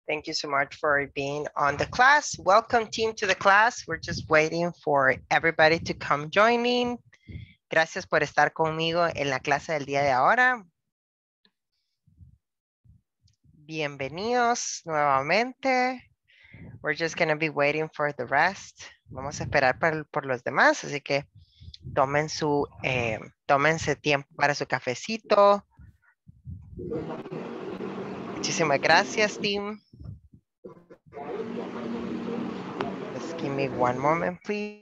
Thank you so much for being on the class. Welcome team to the class. We're just waiting for everybody to come joining. Gracias por estar conmigo en la clase del día de ahora. Bienvenidos nuevamente. We're just going to be waiting for the rest. Vamos a esperar por los demás, así que tómense tiempo para su cafecito. Muchísimas gracias, team. Just give me one moment, please.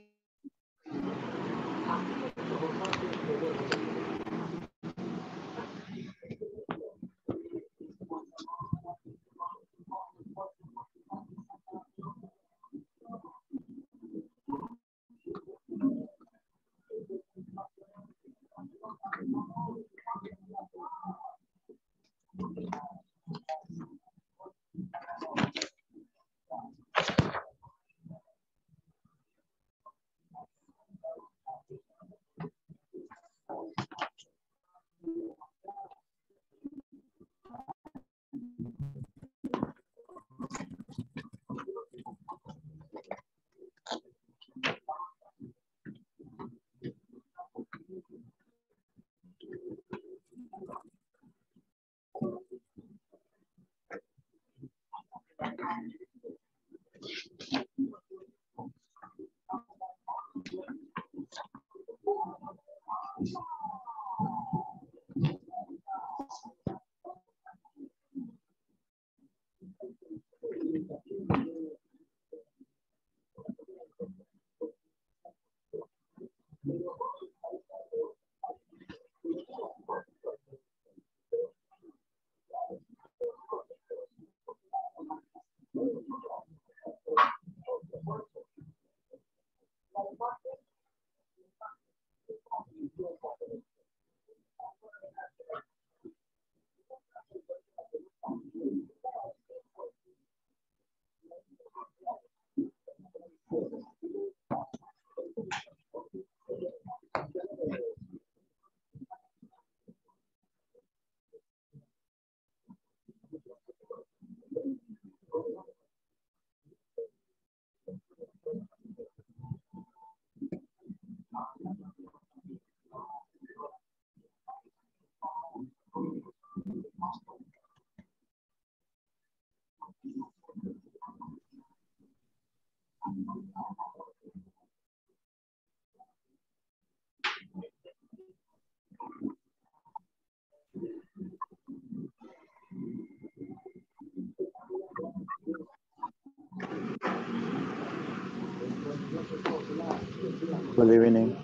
Good evening.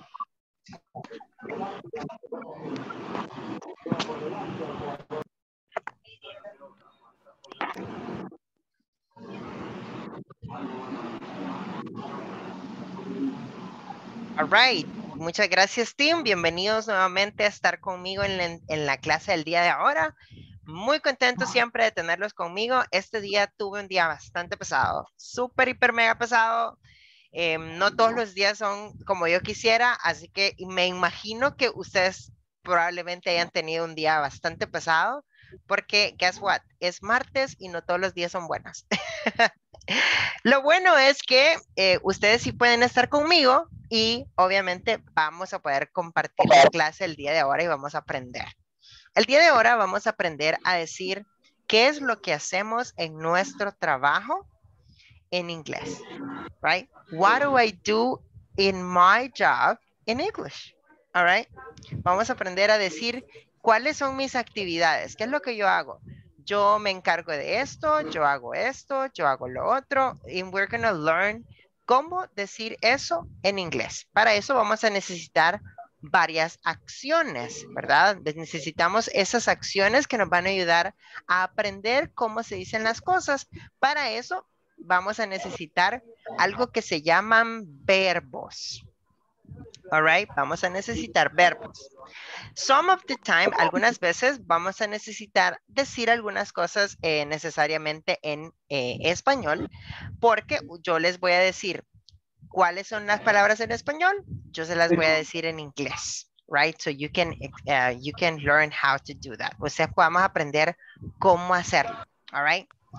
All right. Muchas gracias, team. Bienvenidos nuevamente a estar conmigo en la clase del día de ahora. Muy contento siempre de tenerlos conmigo. Este día tuve un día bastante pesado, súper, hiper, mega pesado. No todos los días son como yo quisiera, así que me imagino que ustedes probablemente hayan tenido un día bastante pesado, porque, guess what, es martes y no todos los días son buenos. Lo bueno es que ustedes sí pueden estar conmigo y obviamente vamos a poder compartir la clase el día de ahora y vamos a aprender. El día de ahora vamos a aprender a decir qué es lo que hacemos en nuestro trabajo en inglés, right? What do I do in my job in English? All right? Vamos a aprender a decir cuáles son mis actividades, qué es lo que yo hago. Yo me encargo de esto, yo hago lo otro, and we're going to learn cómo decir eso en inglés. Para eso vamos a necesitar varias acciones, ¿verdad? Necesitamos esas acciones que nos van a ayudar a aprender cómo se dicen las cosas. Para eso vamos a necesitar algo que se llaman verbos. All right, vamos a necesitar verbos. Some of the time, algunas veces vamos a necesitar decir algunas cosas necesariamente en español, porque yo les voy a decir cuáles son las palabras en español, yo se las voy a decir en inglés, right? So you can learn how to do that. O sea, podamos aprender cómo hacerlo, all right?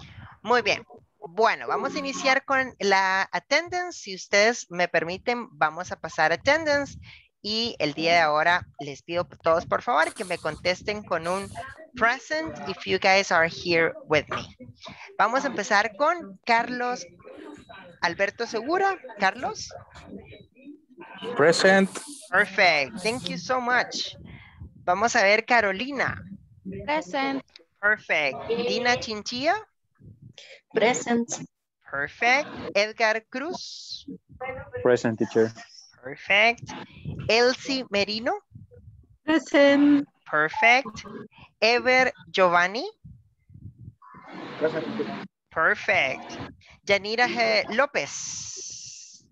Muy bien. Bueno, vamos a iniciar con la attendance. Si ustedes me permiten, vamos a pasar attendance. Y el día de ahora les pido a todos, por favor, que me contesten con un present if you guys are here with me. Vamos a empezar con Carlos Alberto Segura. Carlos. Present. Perfect. Thank you so much. Vamos a ver Carolina. Present. Perfect. Dina Chinchilla. Present. Perfect. Edgar Cruz. Present, teacher. Perfect. Elsie Merino. Present. Perfect. Ever Giovanni. Present. Perfect. Yanira G. López.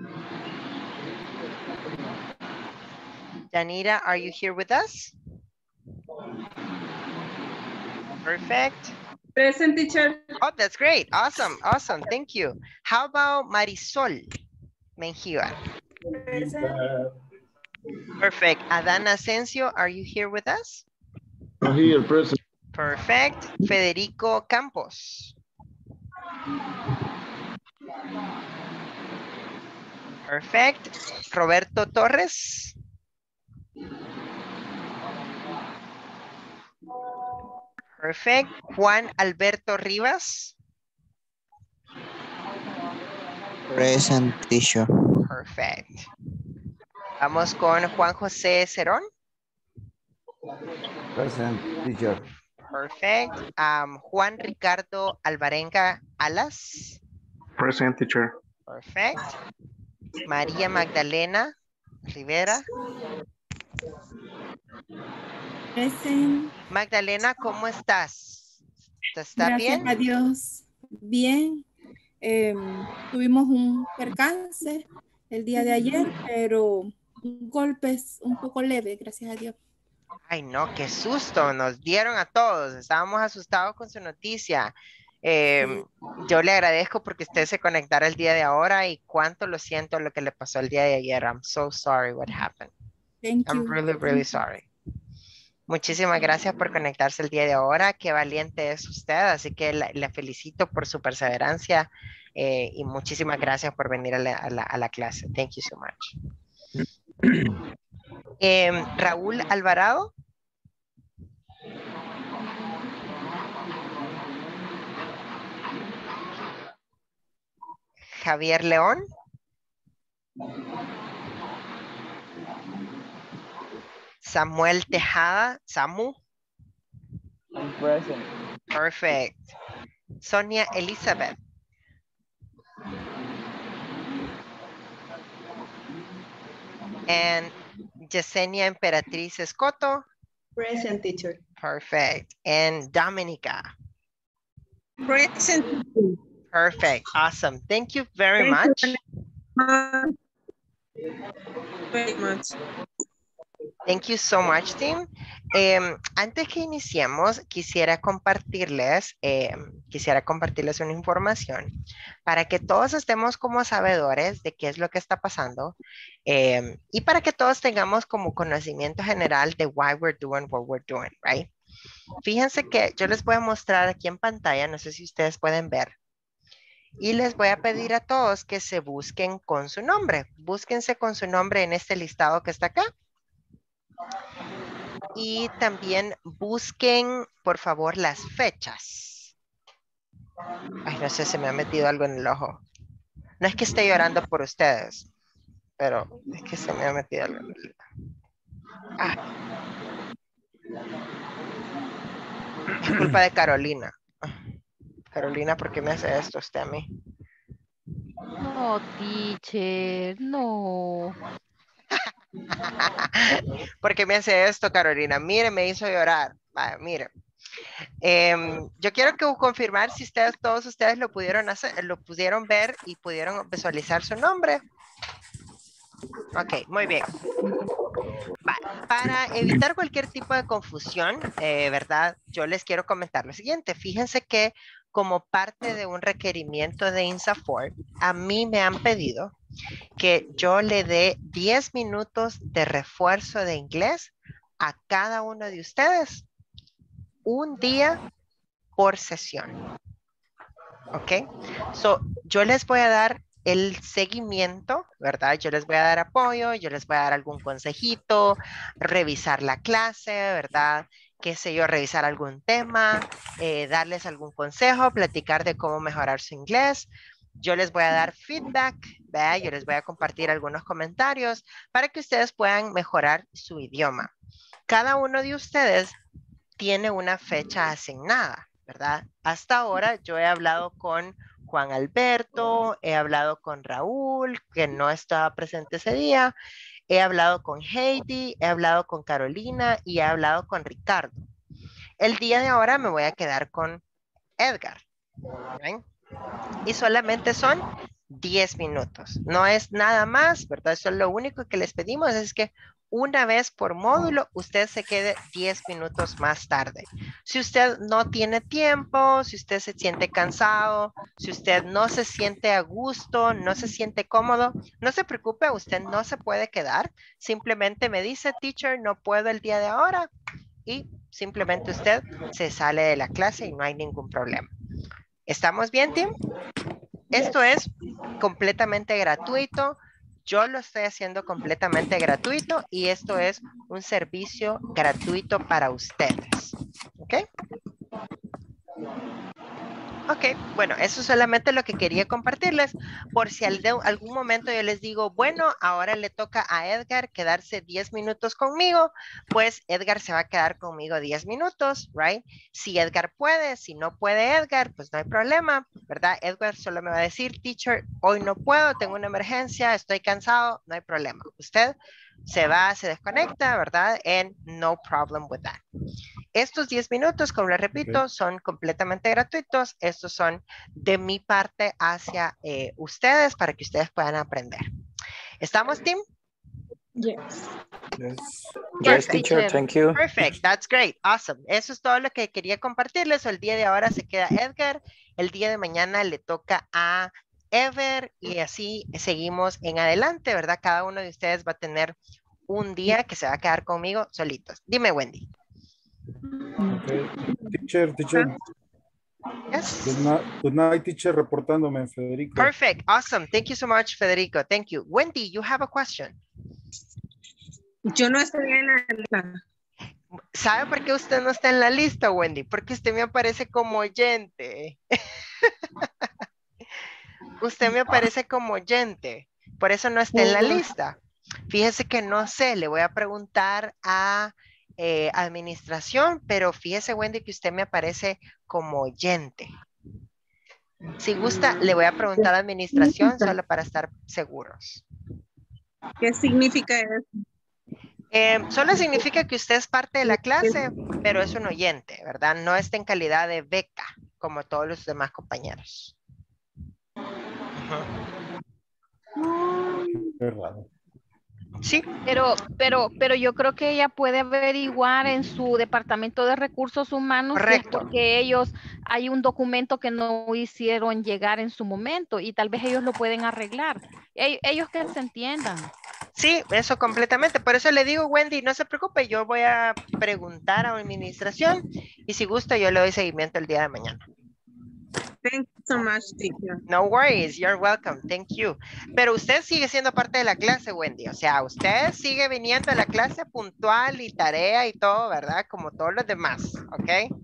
Yanira, are you here with us? Perfect. Present, teacher. Oh, that's great. Awesome. Awesome. Thank you. How about Marisol Mengíbar? Perfect. Adana Asensio, are you here with us? I'm here, present. Perfect. Federico Campos. Perfect. Roberto Torres. Perfect. Juan Alberto Rivas. Present, teacher. Perfect. Vamos con Juan José Cerón. Present, teacher. Perfect. Juan Ricardo Alvarenga Alas. Present, teacher. Perfect. María Magdalena Rivera. Present. Magdalena, ¿cómo estás? ¿Está Gracias bien? a Dios. Bien. Tuvimos un percance el día de ayer, pero golpes un poco leve, gracias a Dios. Ay, no, qué susto. Nos dieron a todos. Estábamos asustados con su noticia. Yo le agradezco porque usted se conectara el día de ahora y cuánto lo siento lo que le pasó el día de ayer. I'm so sorry what happened. Thank I'm you. really, really sorry. Muchísimas gracias por conectarse el día de ahora. Qué valiente es usted. Así que le felicito por su perseverancia y muchísimas gracias por venir a la clase. Thank you so much. Raúl Alvarado. Javier León. Samuel Tejada. Samu. Present. Perfect. Sonia Elizabeth. And Yesenia Emperatriz Escoto. Present, teacher. Perfect. And Dominica. Present. Perfect. Awesome. Thank you very much. Very much. Thank you so much, team. Antes que iniciemos, quisiera compartirles una información para que todos estemos como sabedores de qué es lo que está pasando y para que todos tengamos como conocimiento general de why we're doing what we're doing, right? Fíjense que yo les voy a mostrar aquí en pantalla, no sé si ustedes pueden ver, y les voy a pedir a todos que se busquen con su nombre. Búsquense con su nombre en este listado que está acá. Y también busquen, por favor, las fechas. Ay, no sé, se me ha metido algo en el ojo. No es que esté llorando por ustedes, pero es que se me ha metido algo en el ojo. Ah. Es culpa de Carolina. Carolina, ¿por qué me hace esto usted a mí? No, teacher, no. ¿Por qué me hace esto, Carolina? Mire, me hizo llorar. Vaya, mire. Yo quiero que confirmar si todos ustedes lo pudieron hacer, lo pudieron ver y pudieron visualizar su nombre. Ok, muy bien. Para evitar cualquier tipo de confusión, ¿verdad? Yo les quiero comentar lo siguiente. Fíjense que como parte de un requerimiento de INSAFORP, a mí me han pedido que yo le dé 10 minutos de refuerzo de inglés a cada uno de ustedes, un día por sesión. Ok, so yo les voy a dar el seguimiento, ¿verdad? Yo les voy a dar apoyo, yo les voy a dar algún consejito, revisar la clase, ¿verdad? Qué sé yo, revisar algún tema, darles algún consejo, platicar de cómo mejorar su inglés. Yo les voy a dar feedback, ¿verdad? Yo les voy a compartir algunos comentarios para que ustedes puedan mejorar su idioma. Cada uno de ustedes tiene una fecha asignada, ¿verdad? Hasta ahora yo he hablado con Juan Alberto, he hablado con Raúl, que no estaba presente ese día, he hablado con Heidi, he hablado con Carolina y he hablado con Ricardo. El día de ahora me voy a quedar con Edgar, ¿ven? Y solamente son 10 minutos. No es nada más, ¿verdad? Eso es lo único que les pedimos, es que una vez por módulo usted se quede 10 minutos más tarde. Si usted no tiene tiempo, si usted se siente cansado, si usted no se siente a gusto, no se siente cómodo, no se preocupe, usted no se puede quedar. Simplemente me dice, teacher, no puedo el día de ahora, y simplemente usted se sale de la clase y no hay ningún problema. ¿Estamos bien, Tim? Esto es completamente gratuito. Yo lo estoy haciendo completamente gratuito y esto es un servicio gratuito para ustedes. ¿Ok? Ok, bueno, eso es solamente lo que quería compartirles. Por si algún momento yo les digo, bueno, ahora le toca a Edgar quedarse 10 minutos conmigo, pues Edgar se va a quedar conmigo 10 minutos, ¿right? Si Edgar puede, si no puede Edgar, pues no hay problema, ¿verdad? Edgar solo me va a decir, teacher, hoy no puedo, tengo una emergencia, estoy cansado, no hay problema. Usted se va, se desconecta, ¿verdad? And no problem with that. Estos 10 minutos, como les repito, son completamente gratuitos. Estos son de mi parte hacia ustedes para que ustedes puedan aprender. ¿Estamos, Tim? Yes. Yes, teacher, thank you. Perfect, that's great, awesome. Eso es todo lo que quería compartirles. El día de ahora se queda Edgar, el día de mañana le toca a Ever y así seguimos en adelante, ¿verdad? Cada uno de ustedes va a tener un día que se va a quedar conmigo solitos. Dime, Wendy. Okay. Teacher. Yes. Good night, teacher, reportándome, Federico. Perfect, awesome. Thank you so much, Federico. Thank you. Wendy, you have a question. Yo no estoy en la lista. ¿Sabe por qué usted no está en la lista, Wendy? Porque usted me aparece como oyente. Usted me aparece como oyente. Por eso no está en la lista. Fíjese que no sé, le voy a preguntar a administración, pero fíjese, Wendy, que usted me aparece como oyente. Si gusta, le voy a preguntar a administración solo para estar seguros. ¿Qué significa eso? Solo significa que usted es parte de la clase, pero es un oyente, ¿verdad? No está en calidad de beca, como todos los demás compañeros. Qué raro. Sí. Pero yo creo que ella puede averiguar en su departamento de recursos humanos si es porque ellos hay un documento que no hicieron llegar en su momento y tal vez ellos lo pueden arreglar. Ellos que se entiendan. Sí, eso completamente. Por eso le digo, Wendy, no se preocupe, yo voy a preguntar a administración y si gusta yo le doy seguimiento el día de mañana. Thank you so much, teacher. No worries, you're welcome, thank you. Pero usted sigue siendo parte de la clase, Wendy. O sea, usted sigue viniendo a la clase puntual y tarea y todo, ¿verdad? Como todos los demás, ¿ok?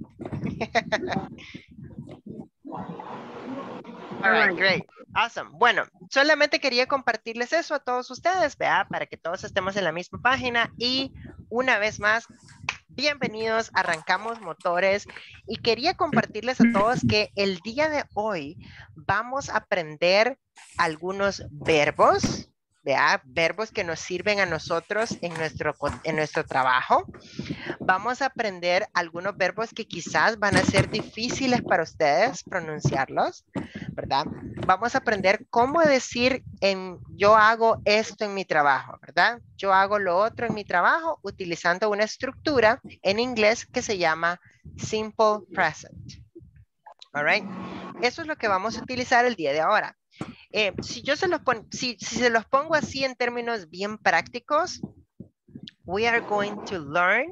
All right, great. Awesome. Bueno, solamente quería compartirles eso a todos ustedes, ¿verdad? Para que todos estemos en la misma página y una vez más, bienvenidos, arrancamos motores y quería compartirles a todos que el día de hoy vamos a aprender algunos verbos, ¿verdad? Verbos que nos sirven a nosotros en nuestro trabajo. Vamos a aprender algunos verbos que quizás van a ser difíciles para ustedes pronunciarlos, ¿verdad? Vamos a aprender cómo decir yo hago esto en mi trabajo, ¿verdad? Yo hago lo otro en mi trabajo utilizando una estructura en inglés que se llama simple present. All right? Eso es lo que vamos a utilizar el día de ahora. Si se los pongo así en términos bien prácticos, we are going to learn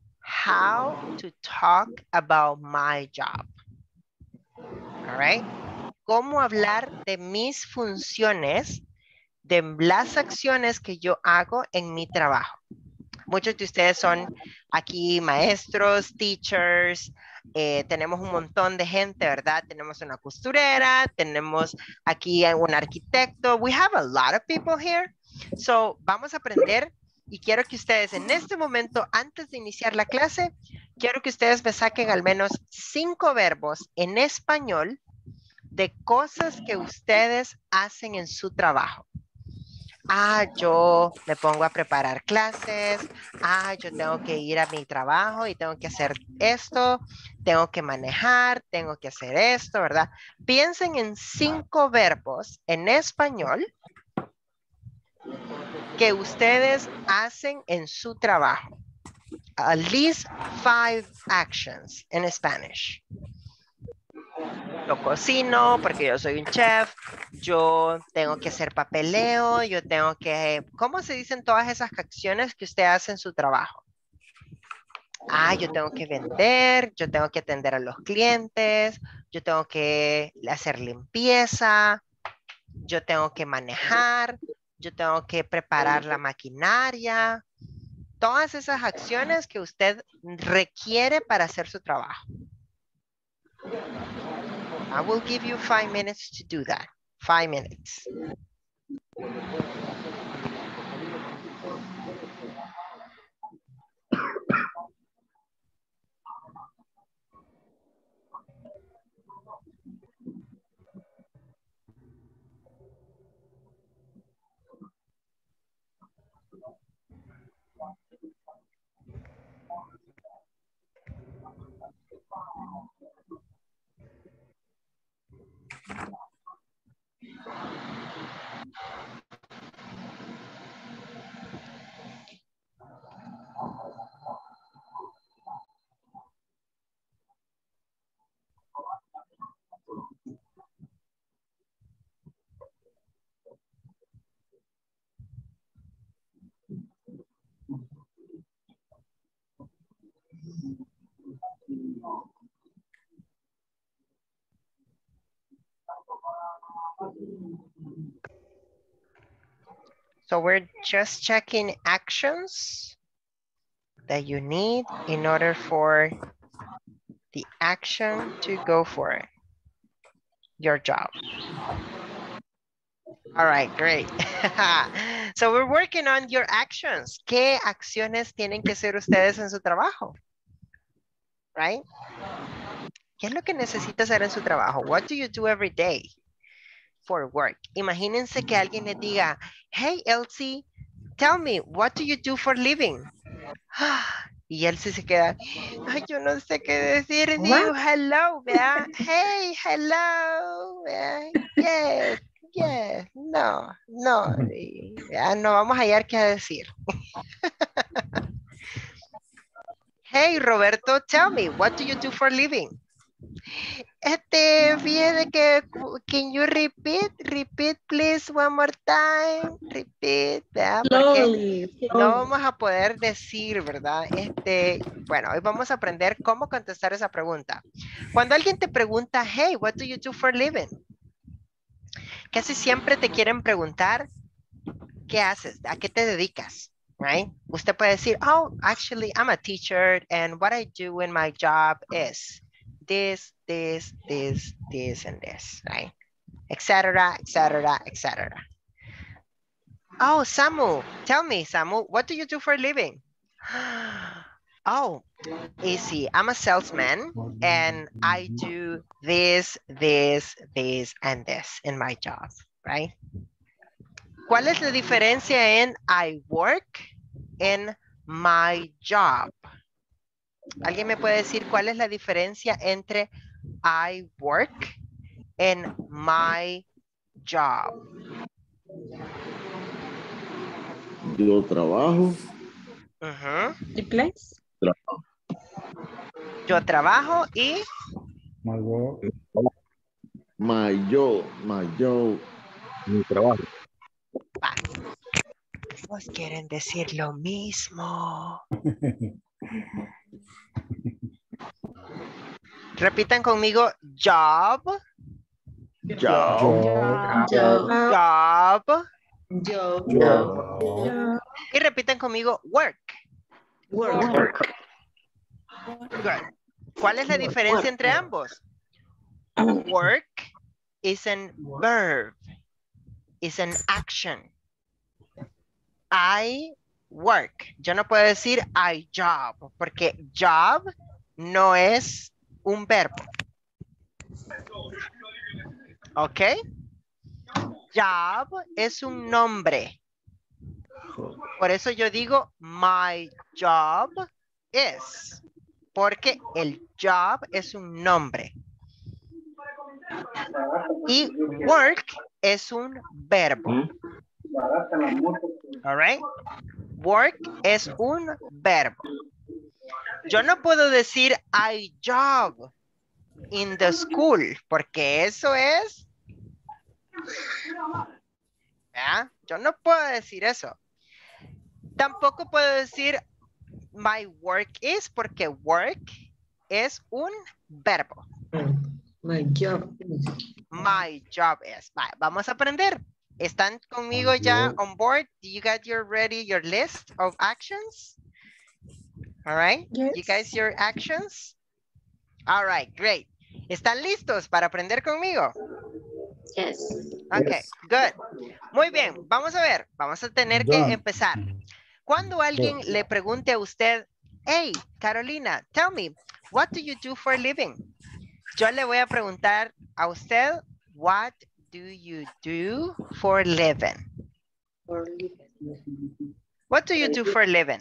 how to talk about my job. All right? cómo hablar de mis funciones, de las acciones que yo hago en mi trabajo. Muchos de ustedes son aquí maestros, teachers, tenemos un montón de gente, ¿verdad? Tenemos una costurera, tenemos aquí un arquitecto. We have a lot of people here. So, vamos a aprender y quiero que ustedes en este momento, antes de iniciar la clase, quiero que ustedes me saquen al menos 5 verbos en español de cosas que ustedes hacen en su trabajo. Yo me pongo a preparar clases. Yo tengo que ir a mi trabajo y tengo que hacer esto. Tengo que manejar, tengo que hacer esto, ¿verdad? Piensen en 5 verbos en español que ustedes hacen en su trabajo. At least 5 actions in Spanish. Yo cocino porque yo soy un chef, yo tengo que hacer papeleo, yo tengo que... ¿Cómo se dicen todas esas acciones que usted hace en su trabajo? Yo tengo que vender, yo tengo que atender a los clientes, yo tengo que hacer limpieza, yo tengo que manejar, yo tengo que preparar la maquinaria. Todas esas acciones que usted requiere para hacer su trabajo. I will give you 5 minutes to do that. 5 minutes. So we're just checking actions that you need in order for the action to go for your job. All right, great. So we're working on your actions. ¿Qué acciones tienen que hacer ustedes en su trabajo? Right? ¿Qué es lo que necesita hacer en su trabajo? What do you do every day for work? Imagínense que alguien le diga, hey, Elsie, tell me, what do you do for living? Y Elsie se queda, yo no sé qué decir. Digo, hello, ¿verdad? Hey, hello, ¿verdad? Yes, no. Ya no vamos a hallar qué decir. Hey, Roberto, tell me, what do you do for living? Fíjate que, can you repeat please one more time, repeat, ¿verdad? Porque no vamos a poder decir, ¿verdad? Bueno, hoy vamos a aprender cómo contestar esa pregunta. Cuando alguien te pregunta, hey, what do you do for living? Casi siempre te quieren preguntar, ¿qué haces? ¿A qué te dedicas? Right? Usted puede decir, oh, actually, I'm a teacher and what I do in my job is this, and this, right? Etcetera, etcetera, etcetera. Oh, Samu, tell me, Samu, what do you do for a living? Oh, easy. I'm a salesman and I do this, and this in my job, right? ¿Cuál es la diferencia en I work en my job? ¿Alguien me puede decir cuál es la diferencia entre I work en my job? Yo trabajo. The place. Yo trabajo y... Mi trabajo. Pues quieren decir lo mismo. Repitan conmigo, job. Job. Job. Y repiten conmigo, work. Work. Good. ¿Cuál es la diferencia entre ambos? Work is an verb, is an action. I work. Yo no puedo decir I job, porque job no es un verbo. ¿Ok? Job es un nombre. Por eso yo digo my job is. Porque el job es un nombre. Y work es un verbo. All right? Work es un verbo. Yo no puedo decir I job in the school, porque eso es... ¿Ah? Yo no puedo decir eso. Tampoco puedo decir my work is, porque work es un verbo. My job. My job is. Vamos a aprender. ¿Están conmigo ya on board? Do you got your list of actions? All right. Yes. You guys, your actions? All right, great. ¿Están listos para aprender conmigo? Yes. Ok, good. Muy bien, vamos a ver. Vamos a tener que Done. empezar. Cuando alguien le pregunte a usted, hey, Carolina, tell me, what do you do for a living? Yo le voy a preguntar a usted, what do you do for a living? What do you do for a living?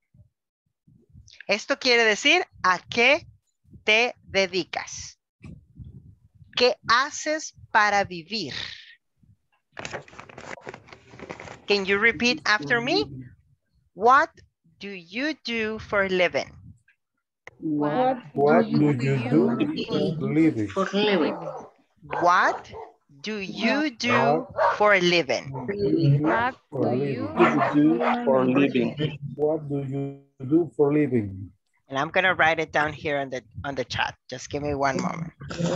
Esto quiere decir, ¿a qué te dedicas? ¿Qué haces para vivir? Can you repeat after me? What do you do for a living? What do you do for living? For living. What do you do for a living? What For do living. you For living. What do you do for living? And I'm gonna write it down here on the chat. Just give me one moment.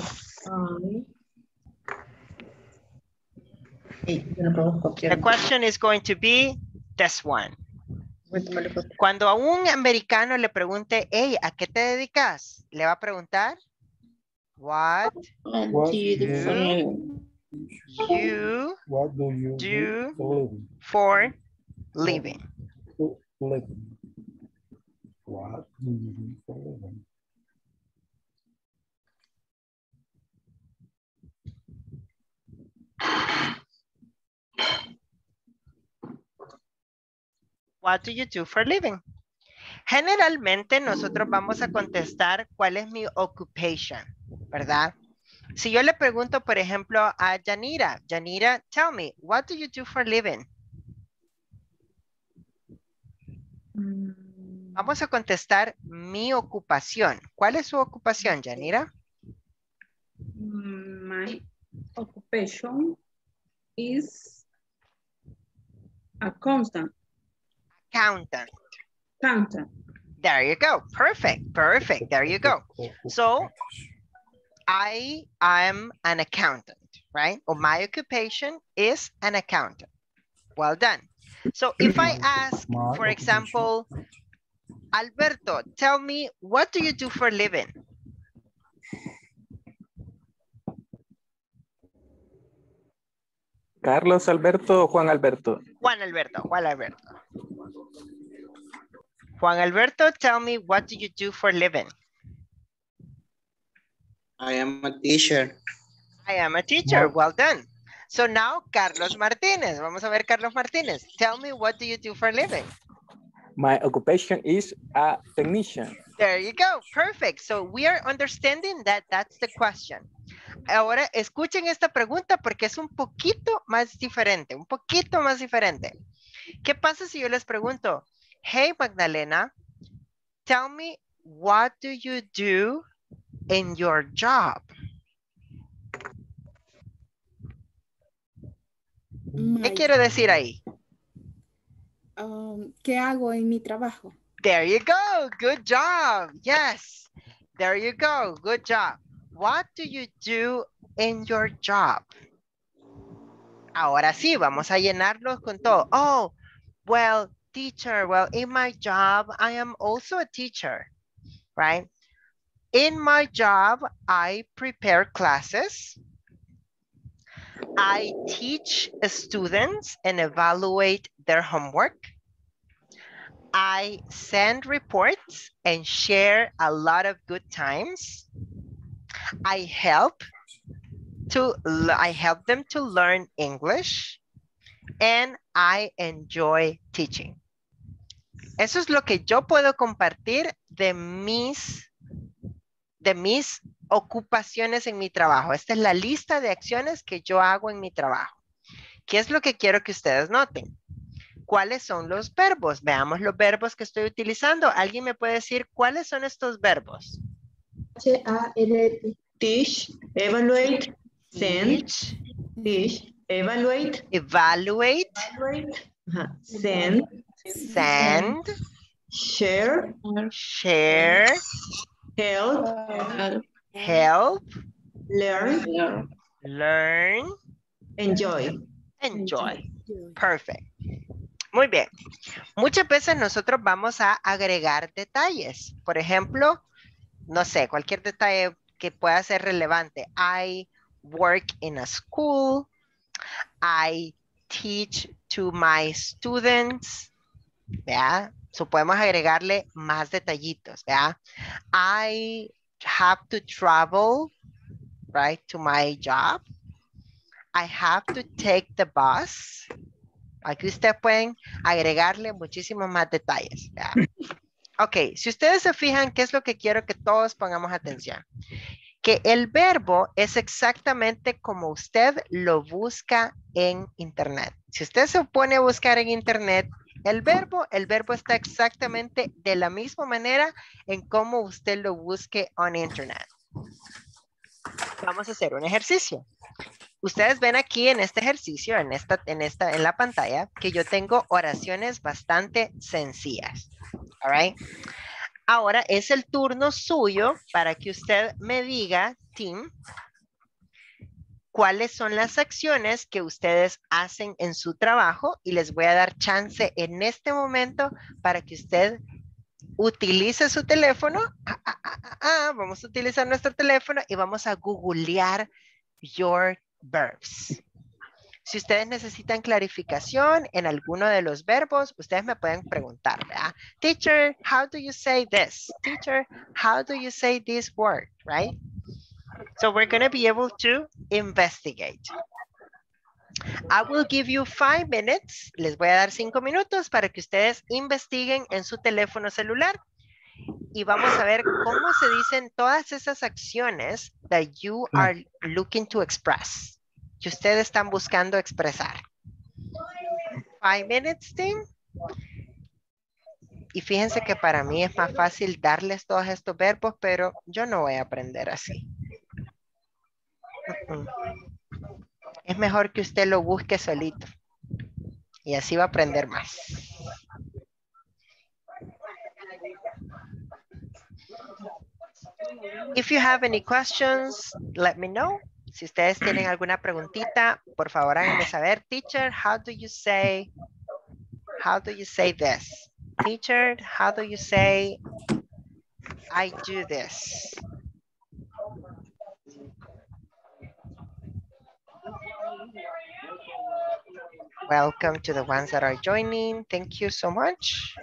The question is going to be this one. Cuando a un americano le pregunte, hey, ¿a qué te dedicas? Le va a preguntar, what What do you What do you do do for living? for living? What do you do for living? What do you do for a living? Generalmente nosotros vamos a contestar cuál es mi occupation, ¿verdad? Si yo le pregunto, por ejemplo, a Yanira, Yanira, tell me, what do you do for a living? Vamos a contestar mi ocupación. ¿Cuál es su ocupación, Yanira? My occupation is accountant. Accountant. Accountant. There you go. Perfect. Perfect. There you go. So, I am an accountant, right? Or my occupation is an accountant. Well done. So if I ask, for example, Alberto, tell me, what do you do for a living? Carlos Alberto o Juan Alberto. Juan Alberto, Juan Alberto. Juan Alberto, tell me, what do you do for a living? I am a teacher. I am a teacher. Well done. So now, Carlos Martinez. Vamos a ver, Carlos Martinez. Tell me, what do you do for a living? My occupation is a technician. There you go. Perfect. So we are understanding that that's the question. Ahora, escuchen esta pregunta porque es un poquito más diferente, un poquito más diferente. ¿Qué pasa si yo les pregunto, hey, Magdalena, tell me, what do you do in your job? ¿Qué quiero decir ahí? ¿Qué hago en mi trabajo? There you go. Good job. Yes. There you go. Good job. What do you do in your job? Ahora sí, vamos a llenarlos con todo. Oh, well, teacher, well, in my job, I am also a teacher, right? In my job, I prepare classes. I teach students and evaluate their homework. I send reports and share a lot of good times. I help them to learn English, and I enjoy teaching. Eso es lo que yo puedo compartir de mis ocupaciones en mi trabajo. Esta es la lista de acciones que yo hago en mi trabajo. ¿Qué es lo que quiero que ustedes noten? ¿Cuáles son los verbos? Veamos los verbos que estoy utilizando. ¿Alguien me puede decir cuáles son estos verbos? H-A-L-T. Teach, evaluate, send, teach, evaluate, send, share, help, learn, enjoy. Perfect. Muy bien. Muchas veces nosotros vamos a agregar detalles. Por ejemplo, no sé, cualquier detalle que pueda ser relevante. I work in a school. I teach to my students. ¿Vea? So podemos agregarle más detallitos. ¿Vea? I have to travel, right, to my job. I have to take the bus. Aquí ustedes pueden agregarle muchísimos más detalles. ¿Vea? Ok, si ustedes se fijan, ¿qué es lo que quiero que todos pongamos atención? Que el verbo es exactamente como usted lo busca en internet. Si usted se pone a buscar en internet el verbo está exactamente de la misma manera en cómo usted lo busque en internet. Vamos a hacer un ejercicio. Ustedes ven aquí en este ejercicio, en la pantalla, que yo tengo oraciones bastante sencillas. All right. Ahora es el turno suyo para que usted me diga, Tim, cuáles son las acciones que ustedes hacen en su trabajo y les voy a dar chance en este momento para que usted utilice su teléfono. Vamos a utilizar nuestro teléfono y vamos a googlear your verbs. Si ustedes necesitan clarificación en alguno de los verbos, ustedes me pueden preguntar, ¿verdad? Teacher, how do you say this? Teacher, how do you say this word, right? So we're going to be able to investigate. I will give you 5 minutes. Les voy a dar 5 minutos para que ustedes investiguen en su teléfono celular y vamos a ver cómo se dicen todas esas acciones that you are looking to express. Que ustedes están buscando expresar. 5 minutes, team. Y fíjense que para mí es más fácil darles todos estos verbos, pero yo no voy a aprender así. Es mejor que usted lo busque solito. Y así va a aprender más. If you have any questions, let me know. Si ustedes tienen alguna preguntita, por favor háganme saber. Teacher, how do you say this? Teacher, how do you say I do this? Welcome to the ones that are joining. Thank you so much.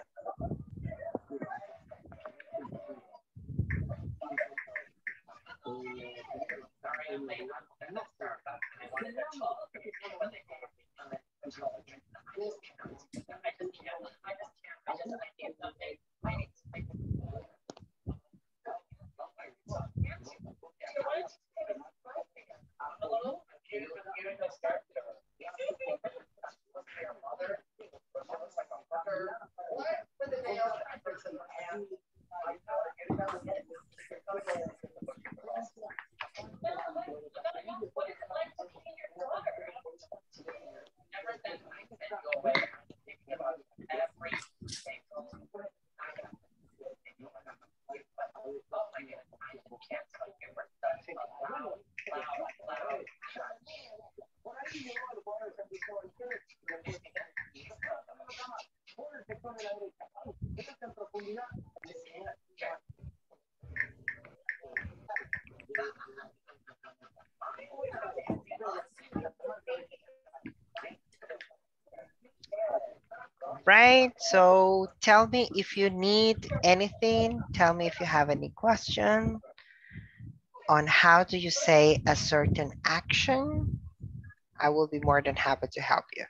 right, so tell me if you need anything. Tell me if you have any question on how do you say a certain action. I will be more than happy to help you.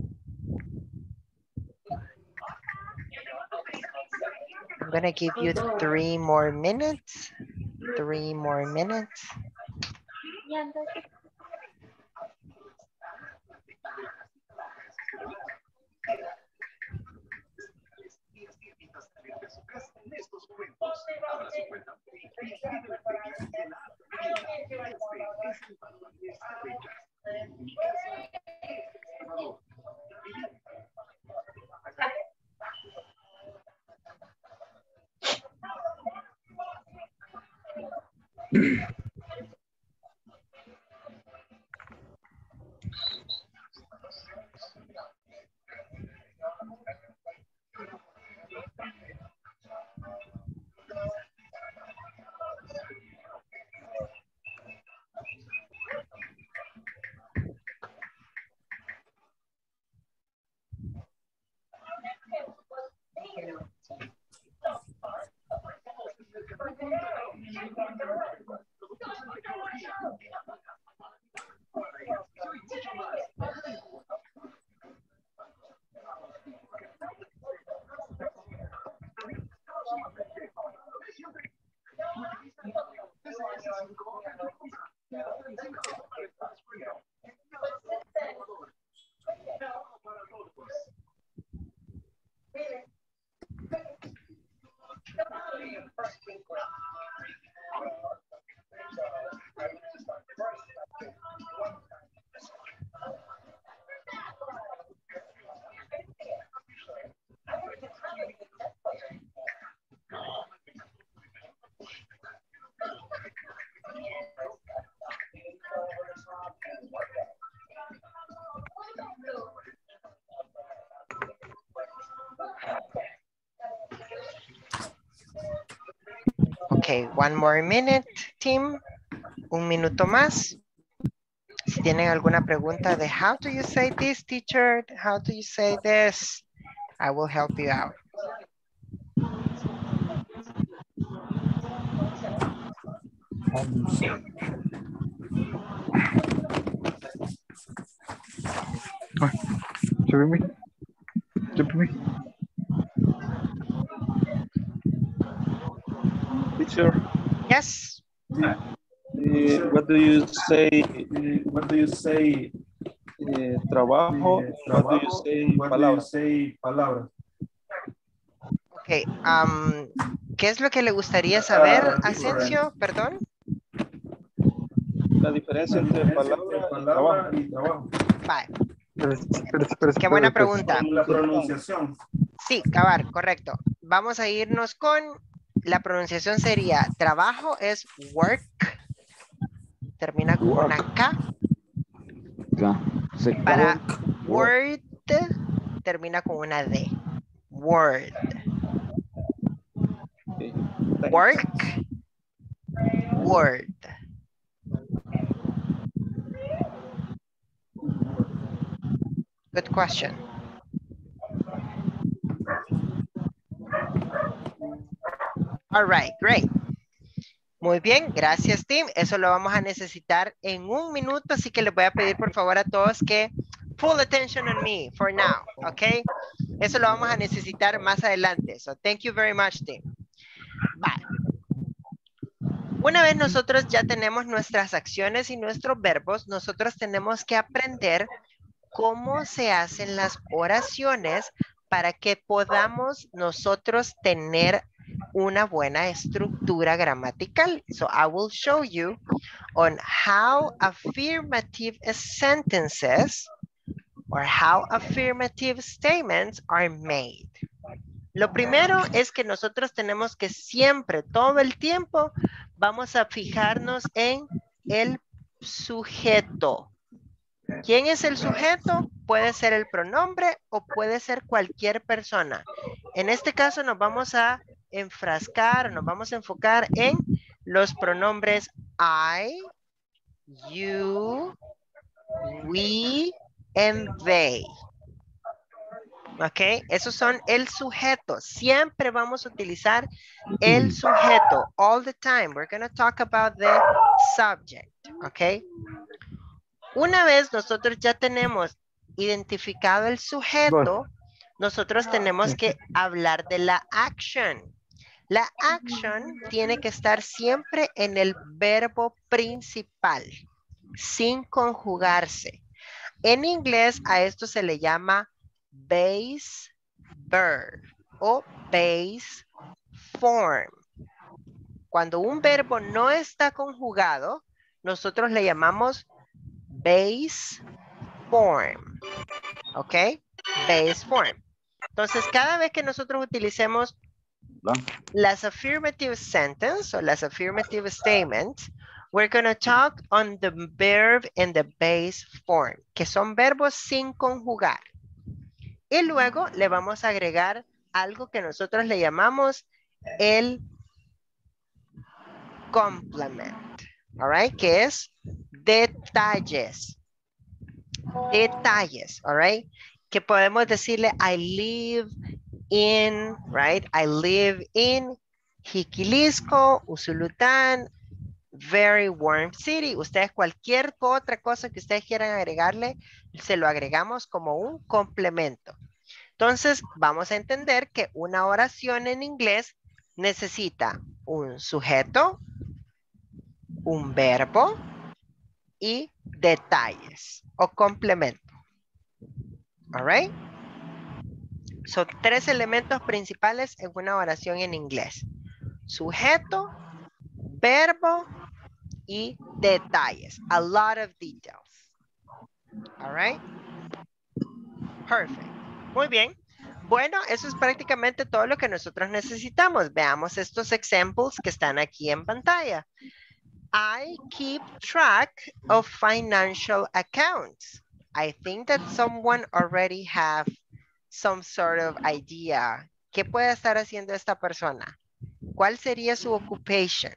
I'm gonna give you 3 more minutes. 3 more minutes. Okay, 1 more minute, team. 1 minuto más. Si tienen alguna pregunta de how do you say this, teacher? How do you say this? I will help you out. Teacher, Yes. what do you say? Trabajo. What do you say? Palabra. Okay. ¿Qué es lo que le gustaría saber, Asensio? Perdón. La diferencia entre palabra y trabajo. Vale. Qué buena pregunta. La pronunciación. Sí, cabal, correcto. Vamos a irnos con la pronunciación sería trabajo es work. Termina con una K. Para word termina con una D. Word. Work. Word. Good question. All right, great. Muy bien, gracias, team. Eso lo vamos a necesitar en 1 minuto, así que les voy a pedir por favor a todos que full attention on me for now, ¿ok? Eso lo vamos a necesitar más adelante. So, thank you very much, team. Bye. Una vez nosotros ya tenemos nuestras acciones y nuestros verbos, nosotros tenemos que aprender cómo se hacen las oraciones para que podamos nosotros tener una buena estructura gramatical. So I will show you on how affirmative sentences or how affirmative statements are made. Lo primero es que nosotros tenemos que siempre, todo el tiempo, vamos a fijarnos en el sujeto. ¿Quién es el sujeto? Puede ser el pronombre o puede ser cualquier persona. En este caso nos vamos a enfrascar, nos vamos a enfocar en los pronombres I, you, we, and they. Ok, esos son el sujeto. Siempre vamos a utilizar el sujeto. All the time. We're going to talk about the subject. Ok. Una vez nosotros ya tenemos identificado el sujeto, nosotros tenemos que hablar de la action. La action tiene que estar siempre en el verbo principal, sin conjugarse. En inglés a esto se le llama base verb o base form. Cuando un verbo no está conjugado, nosotros le llamamos base form. ¿Ok? Base form. Entonces, cada vez que nosotros utilicemos las affirmative sentence o las affirmative statements, we're going to talk on the verb in the base form, que son verbos sin conjugar. Y luego le vamos a agregar algo que nosotros le llamamos el complement, all right, que es detalles. Detalles, all right, que podemos decirle I live in, right, I live in Jiquilisco, Usulután, very warm city. Ustedes cualquier otra cosa que ustedes quieran agregarle, se lo agregamos como un complemento. Entonces, vamos a entender que una oración en inglés necesita un sujeto, un verbo y detalles o complemento. All right? Son 3 elementos principales en una oración en inglés. Sujeto, verbo y detalles. A lot of details. All right? Perfect. Muy bien. Bueno, eso es prácticamente todo lo que nosotros necesitamos. Veamos estos examples que están aquí en pantalla. I keep track of financial accounts. I think that someone already have some sort of idea. ¿Qué puede estar haciendo esta persona? ¿Cuál sería su occupation?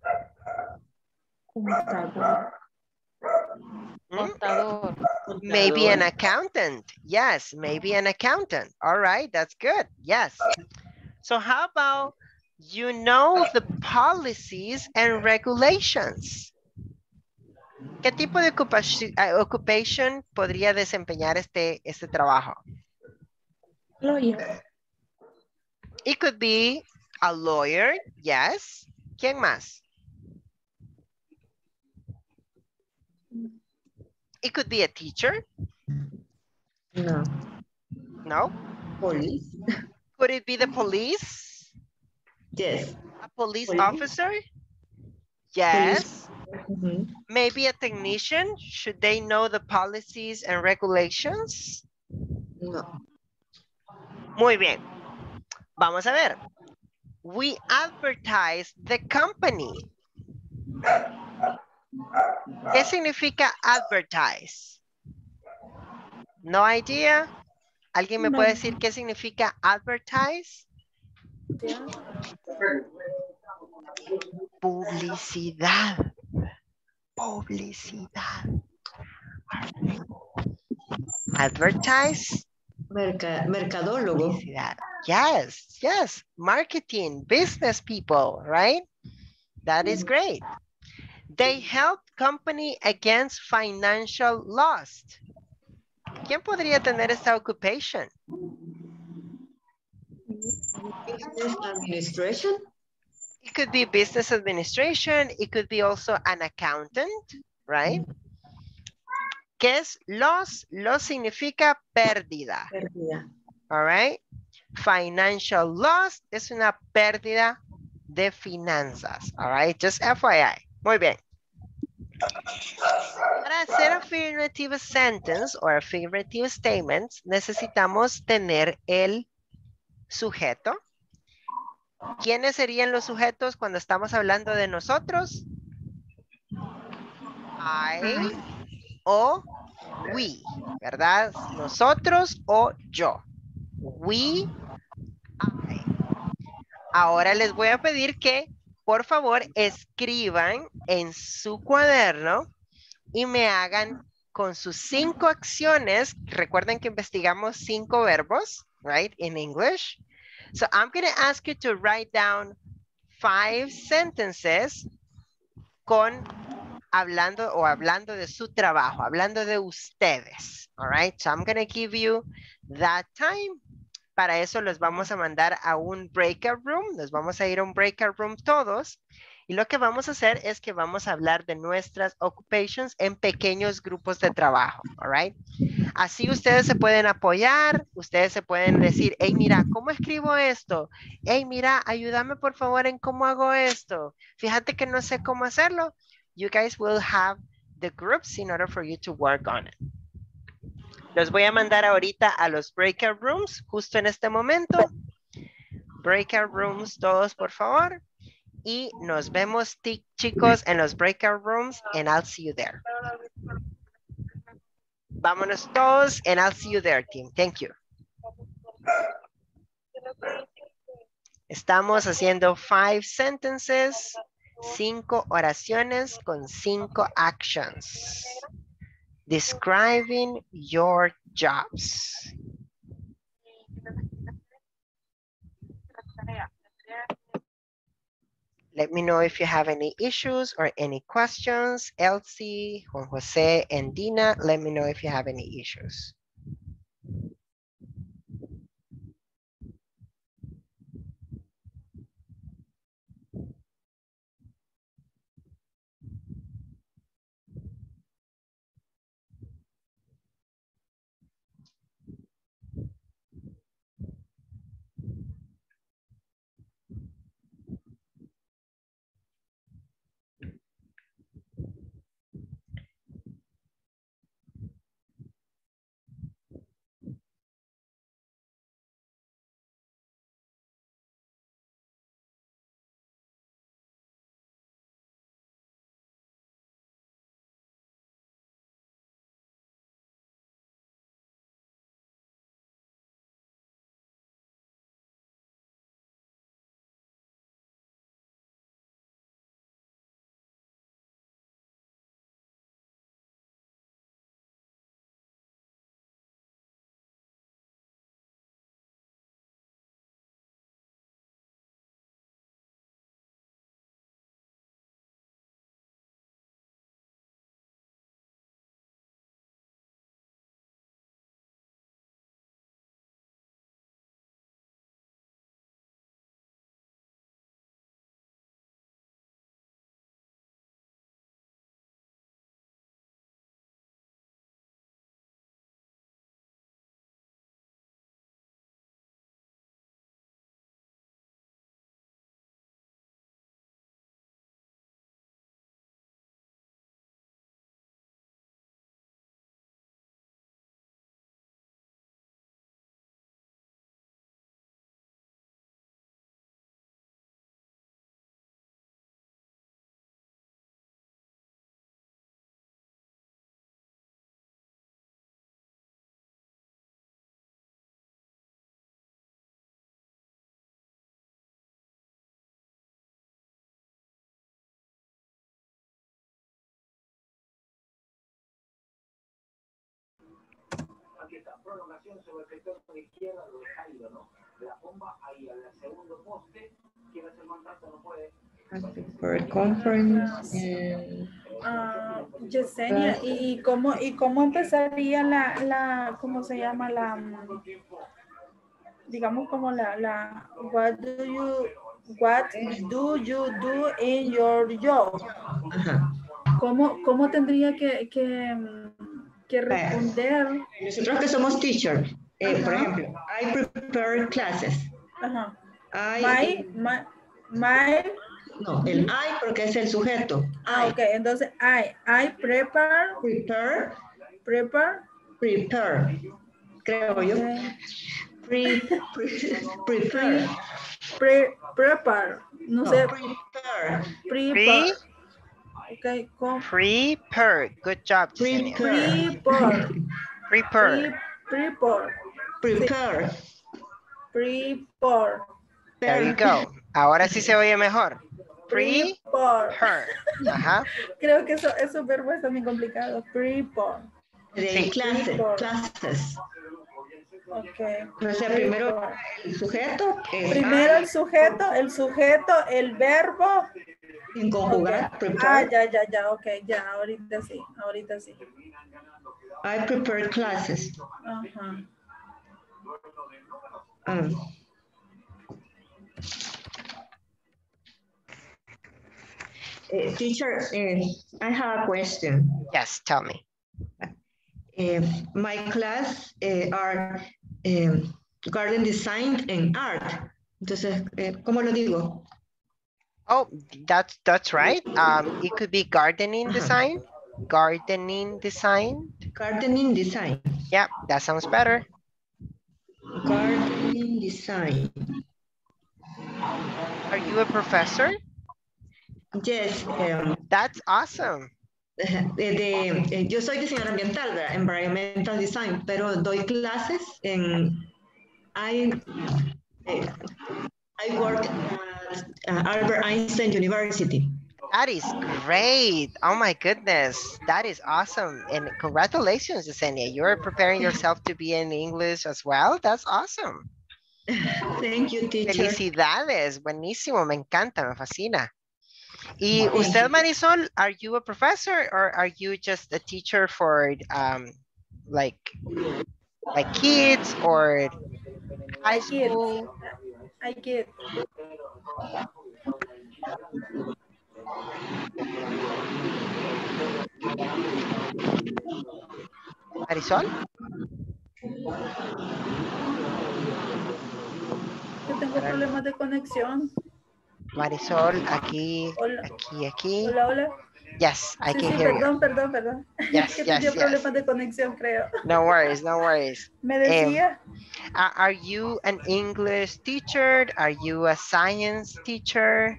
Contador. Maybe an accountant. Yes, maybe an accountant. All right, that's good. Yes. So how about you know the policies and regulations? ¿Qué tipo de occupation podría desempeñar este trabajo? Lawyer. It could be a lawyer, yes. ¿Quién más? It could be a teacher. No. No? Police. Could it be the police? Yes. A police officer? Yes. Mhm. Maybe a technician? Should they know the policies and regulations? No. Muy bien. Vamos a ver. We advertise the company. ¿Qué significa advertise? No idea. ¿Alguien me puede decir qué significa advertise? Publicidad. Publicidad. Advertise. Mercadólogo. Publicidad. Yes, yes. Marketing, business people, right? That is great. They help company against financial loss. ¿Quién podría tener esta occupation? Business administration. It could be business administration. It could be also an accountant, right? ¿Qué es loss? Loss significa pérdida. Pérdida. All right. Financial loss es una pérdida de finanzas. All right. Just FYI. Muy bien. Para hacer affirmative sentence o affirmative statements, necesitamos tener el sujeto. ¿Quiénes serían los sujetos cuando estamos hablando de nosotros? I o we, ¿verdad? Nosotros o yo. We, I. Ahora les voy a pedir que, por favor, escriban en su cuaderno y me hagan con sus 5 acciones. Recuerden que investigamos 5 verbos. right, in English. So I'm going to ask you to write down 5 sentences hablando de su trabajo, hablando de ustedes. All right, so I'm going to give you that time. Para eso los vamos a mandar a un breakout room. Nos vamos a ir a un breakout room todos. Y lo que vamos a hacer es que vamos a hablar de nuestras occupations en pequeños grupos de trabajo. All right. Así ustedes se pueden apoyar. Ustedes se pueden decir, hey, mira, ¿cómo escribo esto? Hey, mira, ayúdame por favor en cómo hago esto. Fíjate que no sé cómo hacerlo. You guys will have the groups in order for you to work on it. Los voy a mandar ahorita a los breakout rooms, justo en este momento. Breakout rooms, todos por favor. Y nos vemos, chicos, en los breakout rooms, and I'll see you there. Vámonos todos, and I'll see you there, team. Thank you. Estamos haciendo 5 sentences, 5 oraciones con 5 actions. Describing your jobs. Let me know if you have any issues or any questions. Elsie, Juan Jose, and Dina, let me know if you have any issues. Aquí está, prolongación sobre el sector de izquierda, lo deja ido, ¿no? La bomba ahí al segundo poste, quiere hacer contacto, no puede. For a conference. Yesenia, ¿y cómo empezaría cómo se llama digamos como what do you do in your job? ¿Cómo tendría que responder? Nosotros que somos teacher, por ejemplo, I prepare classes. Ajá. No, el I porque es el sujeto. Ok, entonces I prepare, creo yo. Prepare, no sé. Prepare. Okay, Prepare. Good job. Prepare. There you go. Ahora sí se oye mejor. Prepare. Ajá. Creo que esos verbos están muy complicados. Prepare. De clases. Okay. Entonces, primero el sujeto. Primero el sujeto, el verbo. En conjugar. Okay. Ya, ok, ya, ahorita sí. I prepare classes. Ajá. Teacher, I have a question. Yes, tell me. My class are garden design and art. Entonces, ¿cómo lo digo? Oh, that's right. It could be gardening design. Gardening design. Gardening design. Yeah, that sounds better. Gardening design. Are you a professor? Yes. That's awesome. Yo soy diseñador ambiental, ¿verdad? Environmental design, pero doy clases en... I work at Albert Einstein University. That is great. Oh my goodness. That is awesome. And congratulations, Yesenia. You're preparing yourself to be in English as well. That's awesome. Thank you, teacher. Felicidades. Buenísimo. Me encanta. Me fascina. Y usted, Marisol, are you a professor or are you just a teacher for like kids or high school? I get. Marisol? Yo tengo problemas de conexión. Marisol, aquí. Hola. Yes, I can Sí, hear you. Perdón. Yes, que tenía problemas de conexión, creo. No worries. Me decía. Are you an English teacher? Are you a science teacher?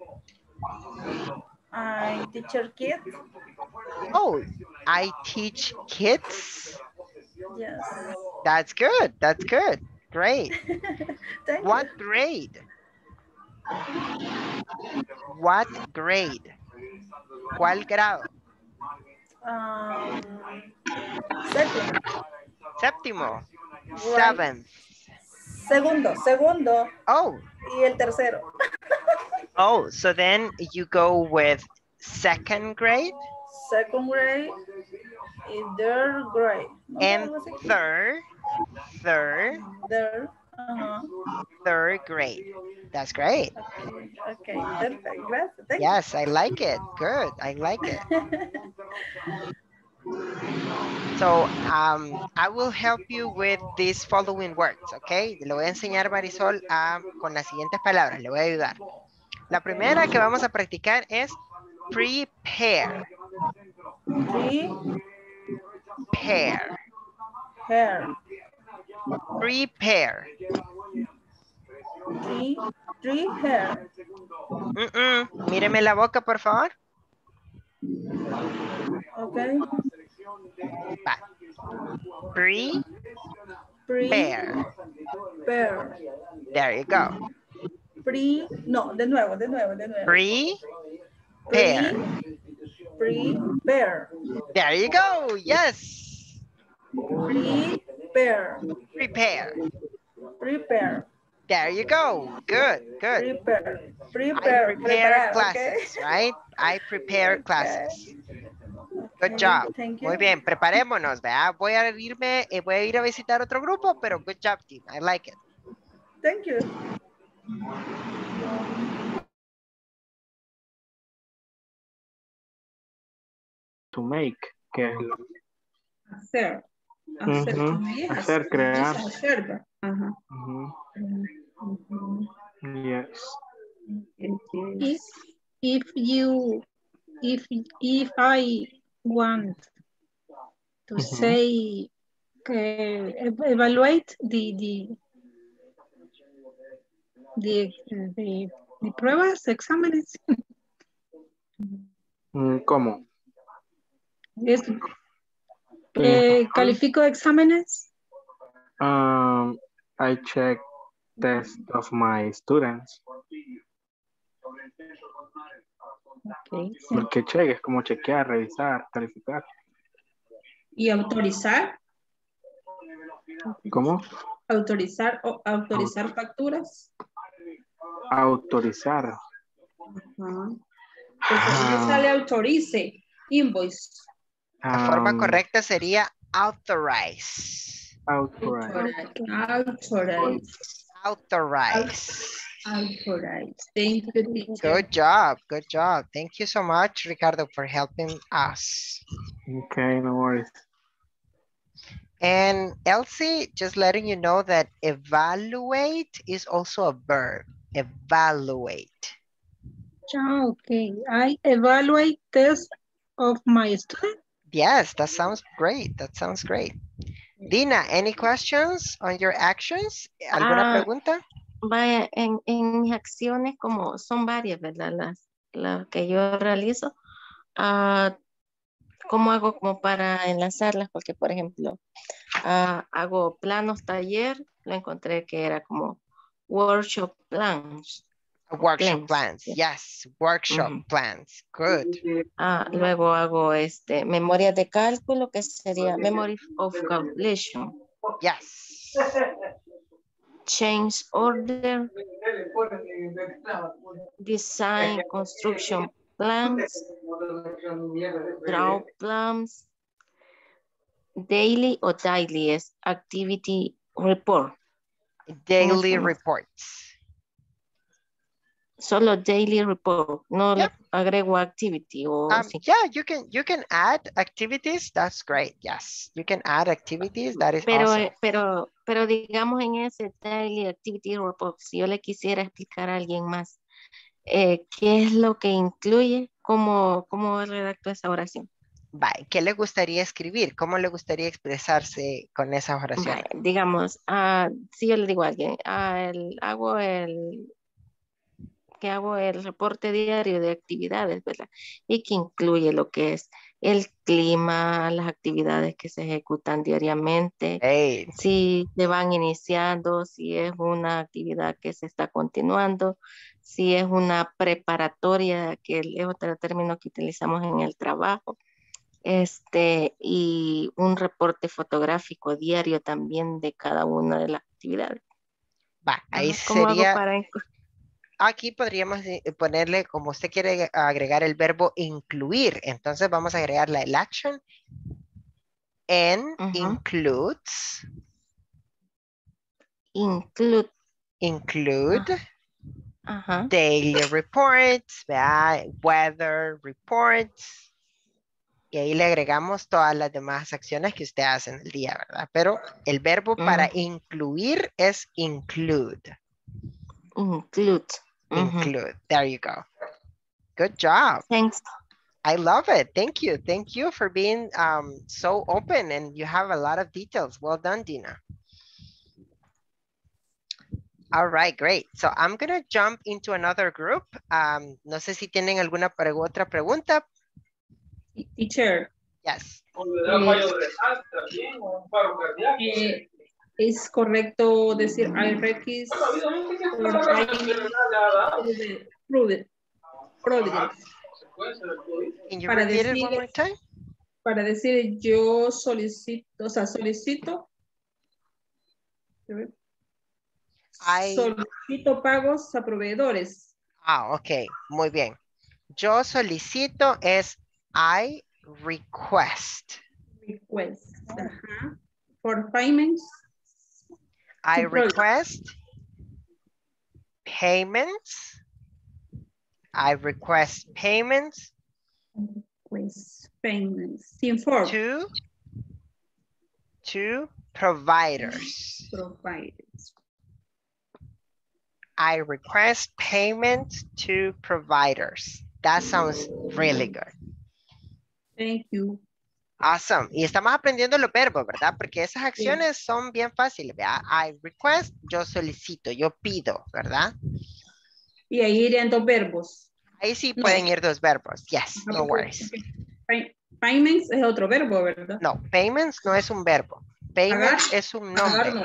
I teacher kids. Oh, I teach kids? Yes. That's good. Great. What grade? What grade? ¿Cuál grado? Séptimo. Seventh. Segundo. Oh. Y el tercero. Oh, so then you go with second grade? Second grade and third grade. And third grade. That's great. Okay, perfect. Gracias. Yes, I like it. Good. I like it. So, I will help you with these following words, okay? Le voy a enseñar, Marisol, con las siguientes palabras. Le voy a ayudar. La primera que vamos a practicar es prepare. Prepare. Míreme la boca, por favor. Okay. Prepare. There you go. De nuevo. Prepare. There you go. Yes. Prepare. There you go. Good. Prepare. I prepare classes, Okay. right? I prepare classes. Good job. Muy bien, preparémonos, ¿verdad? Voy a ir a visitar otro grupo, pero good job, team. I like it. Thank you. To make, ¿qué es lo? Hacer. Hacer, crear. Hacer. Yes. If I want to say evaluate the pruebas, exámenes. ¿Cómo? Califico exámenes. I check test of my students. Okay. Porque check es como chequear, revisar, calificar. ¿Y autorizar? ¿Cómo? Autorizar o autorizar facturas. Autorizar. Ajá. Porque no sale autorice, invoice. La forma correcta sería authorize. Authorize. Authorize. Authorize. Authorize. Thank you, teacher. Good job. Good job. Thank you so much, Ricardo, for helping us. Okay, no worries. And Elsie, just letting you know that evaluate is also a verb. Evaluate. Okay. I evaluate test of my student. Yes, that sounds great. That sounds great. Dina, any questions on your actions? ¿Alguna pregunta? Vaya, en mis acciones, como son varias, ¿verdad? Las que yo realizo, ¿cómo hago como para enlazarlas? Porque, por ejemplo, hago planos taller, lo encontré que era como workshop plans. Workshop plans, yes, workshop plans, good. Luego hago memorias de cálculo, que sería memory of calculation. Yes. Change order, design construction plans, draw plans, daily o daily es activity report. Daily reports. Solo daily report, no le agrego activity o yeah, you can add activities. That's great. Yes, you can add activities. That is awesome. Pero digamos en ese daily activity report, si yo le quisiera explicar a alguien más qué es lo que incluye, cómo redacto esa oración. Bye. ¿Qué le gustaría escribir? ¿Cómo le gustaría expresarse con esa oración? Bye. Digamos, si yo le digo a alguien, hago el reporte diario de actividades, ¿verdad? Y que incluye lo que es el clima, las actividades que se ejecutan diariamente, si se van iniciando, si es una actividad que se está continuando, si es una preparatoria, que es otro término que utilizamos en el trabajo, y un reporte fotográfico diario también de cada una de las actividades. Va, ahí ¿Cómo sería... hago para... Aquí podríamos ponerle, como usted quiere agregar el verbo incluir. Entonces vamos a agregar el action. Includes. Include. Daily reports. Weather reports. Y ahí le agregamos todas las demás acciones que usted hace en el día, ¿verdad? Pero el verbo para incluir es include. Include. Include. There you go. Good job. Thanks. I love it. Thank you. Thank you for being so open and you have a lot of details. Well done, Dina. All right, great. So I'm going to jump into another group. No sé si tienen alguna otra pregunta. Teacher. Yes. ¿Es correcto decir I request Providence? Can you repeat it one more time? Para decir yo solicito, o sea, solicito pagos a proveedores. Ok, muy bien. Yo solicito es I request. Request. For payments. I request payments. I request payments. Payments. To providers. I request payments to providers. That sounds really good. Thank you. Awesome. Y estamos aprendiendo los verbos, ¿verdad? Porque esas acciones son bien fáciles, ¿verdad? I request, yo solicito, yo pido, ¿verdad? Y ahí irían dos verbos. Ahí sí pueden ir dos verbos. Yes, no worries. Payments es otro verbo, ¿verdad? No, payments no es un verbo. Payments es un nombre.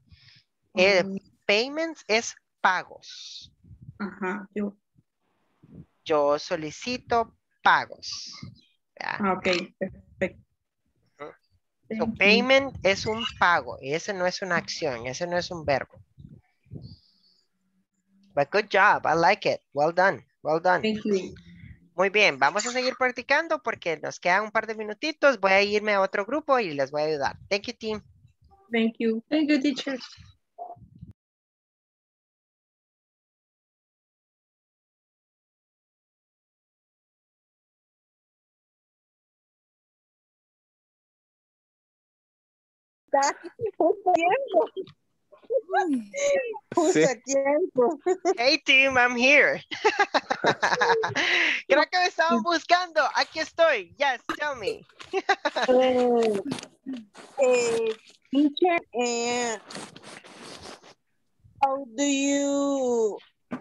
Payments es pagos. Ajá, yo solicito pagos. Ok, perfecto. So, payment es un pago. Ese no es una acción. Ese no es un verbo. But good job. I like it. Well done. Well done. Thank you. Muy bien. Vamos a seguir practicando porque nos quedan un par de minutitos. Voy a irme a otro grupo y les voy a ayudar. Thank you, team. Thank you. Thank you, teacher. Justo tiempo. Hey team, I'm here. Creo que me estaban buscando. Aquí estoy. Yes, tell me. Teacher, how do you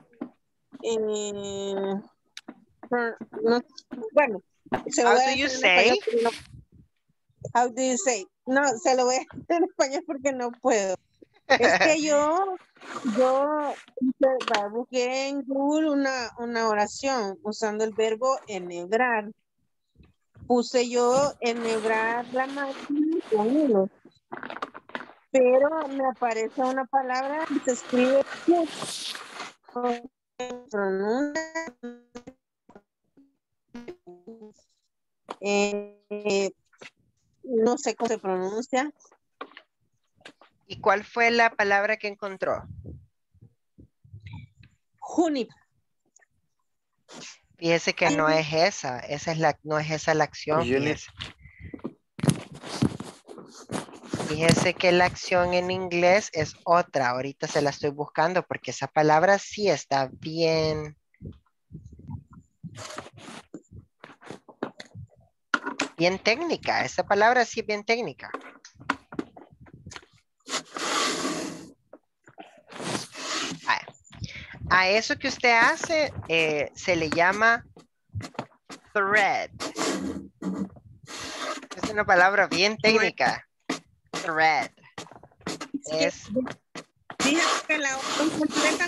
bueno, se lo How voy a do decir you en say? español, how do you say? No, se lo voy a decir en español porque no puedo. Es que yo busqué en Google una oración usando el verbo enhebrar. Puse yo enhebrar la máquina con hilo, pero me aparece una palabra que se escribe no sé cómo se pronuncia. ¿Y cuál fue la palabra que encontró? Juniper. Fíjese que no es esa. No es esa la acción. Fíjese que la acción en inglés es otra. Ahorita se la estoy buscando porque esa palabra sí está bien técnica. Esa palabra sí es bien técnica. A eso que usted hace se le llama thread. Es una palabra bien técnica. Thread. Es... Fíjate que la otra completa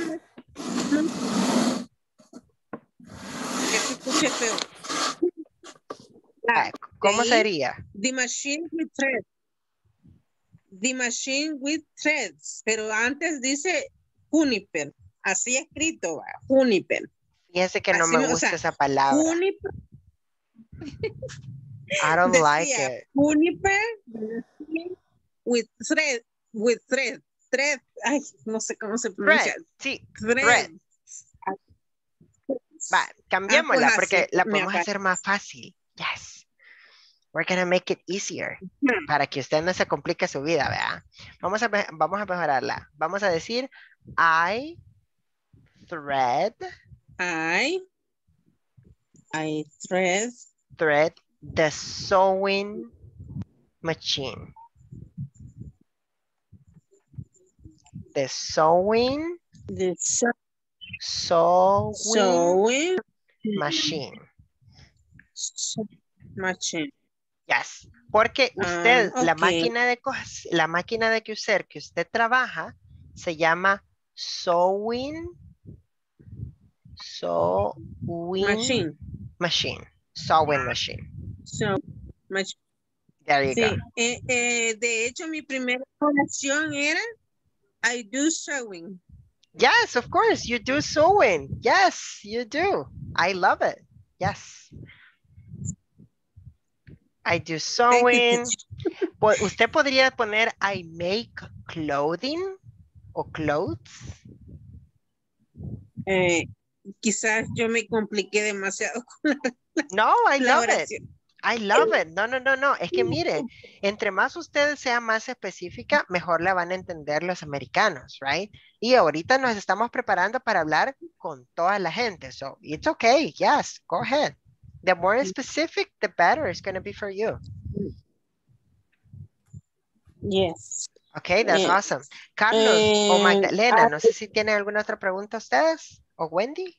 que se escuche feo. ¿Cómo sería? The machine with threads. The machine with threads. Pero antes dice Juniper. Así escrito, Juniper. Fíjese que no me gusta esa palabra. Juniper. I don't like it. Juniper with thread. With thread. Thread. Ay, no sé cómo se pronuncia. Thread. Sí, thread. Va, cambiémosla pues porque así, la podemos hacer más fácil. Yes. We're gonna make it easier. Para que usted no se complique su vida, ¿verdad? Vamos a mejorarla. Vamos a decir I thread the sewing machine. The sewing machine. Yes. Porque usted, la máquina de coser que usted trabaja se llama sewing machine. There you go. De hecho, mi primera oración era I do sewing. Yes, of course, you do sewing. Yes, you do. I love it. Yes. I do sewing. Usted podría poner I make clothing o clothes. Quizás yo me compliqué demasiado con No, I love it. I love it. No. Es que mire, entre más usted sea más específica, mejor la van a entender los americanos, right? Y ahorita nos estamos preparando para hablar con toda la gente. So, it's okay. Yes, go ahead. The more specific, the better it's going to be for you. Yes. Okay, that's awesome. Carlos o Magdalena, no sé si tienen alguna otra pregunta ustedes. ¿O Wendy?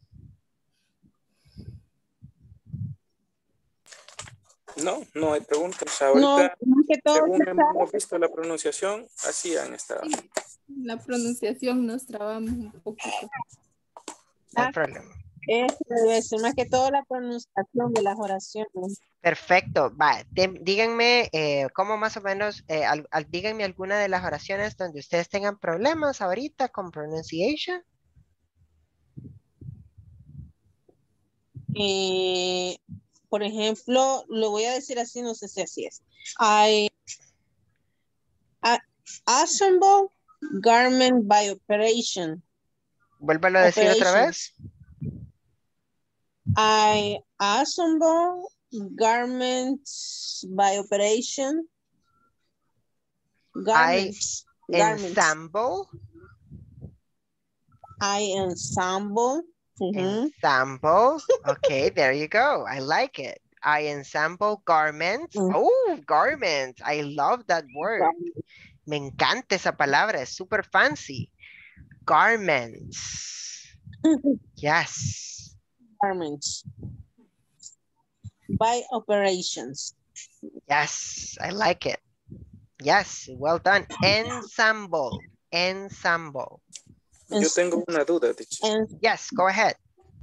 No hay preguntas. Ahorita, según hemos visto la pronunciación, así han estado. La pronunciación nos trabamos un poquito. No hay problema. Es más que todo la pronunciación de las oraciones. Perfecto. Va, díganme cómo más o menos, díganme alguna de las oraciones donde ustedes tengan problemas ahorita con pronunciation. Por ejemplo, lo voy a decir así, no sé si así es. Assemble garment by operation. Vuélvalo a decir otra vez. I assemble garments by operation. Garments. Ensemble. I ensemble. Ensemble. Okay, there you go. I like it. I ensemble garments. Oh, garments. I love that word. Me encanta esa palabra. Es super fancy. Garments. Yes. Garments. By operations. Yes, I like it. Yes, well done. Ensemble. Ensemble. Yo tengo una duda, teacher. Yes, go ahead.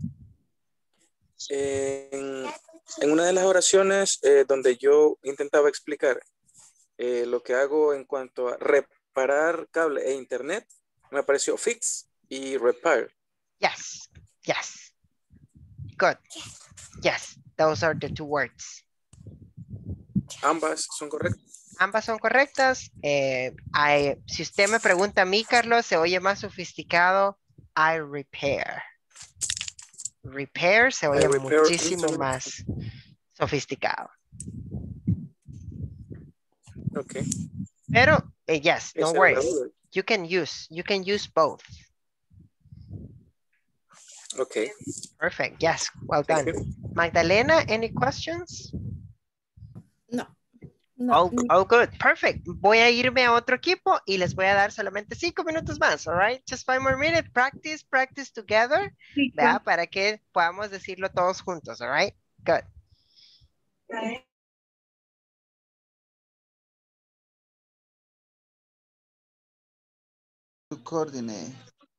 En una de las oraciones donde yo intentaba explicar lo que hago en cuanto a reparar cable e internet, me apareció fix y repair. Yes, yes. Good. Yes, those are the two words. Ambas son correctas. Ambas son correctas. Si usted me pregunta a mí, Carlos, se oye más sofisticado. I repair. Repair se oye muchísimo más sofisticado. Okay. Pero, yes, don't worry. You can use both. Okay. Perfect. Yes, well done. Magdalena, any questions? No. Oh, good. Perfect. Voy a irme a otro equipo y les voy a dar solamente 5 minutos más, all right? Just 5 more minutes. Practice together. Sí, ¿verdad? Para que podamos decirlo todos juntos, all right? Good. To coordinate.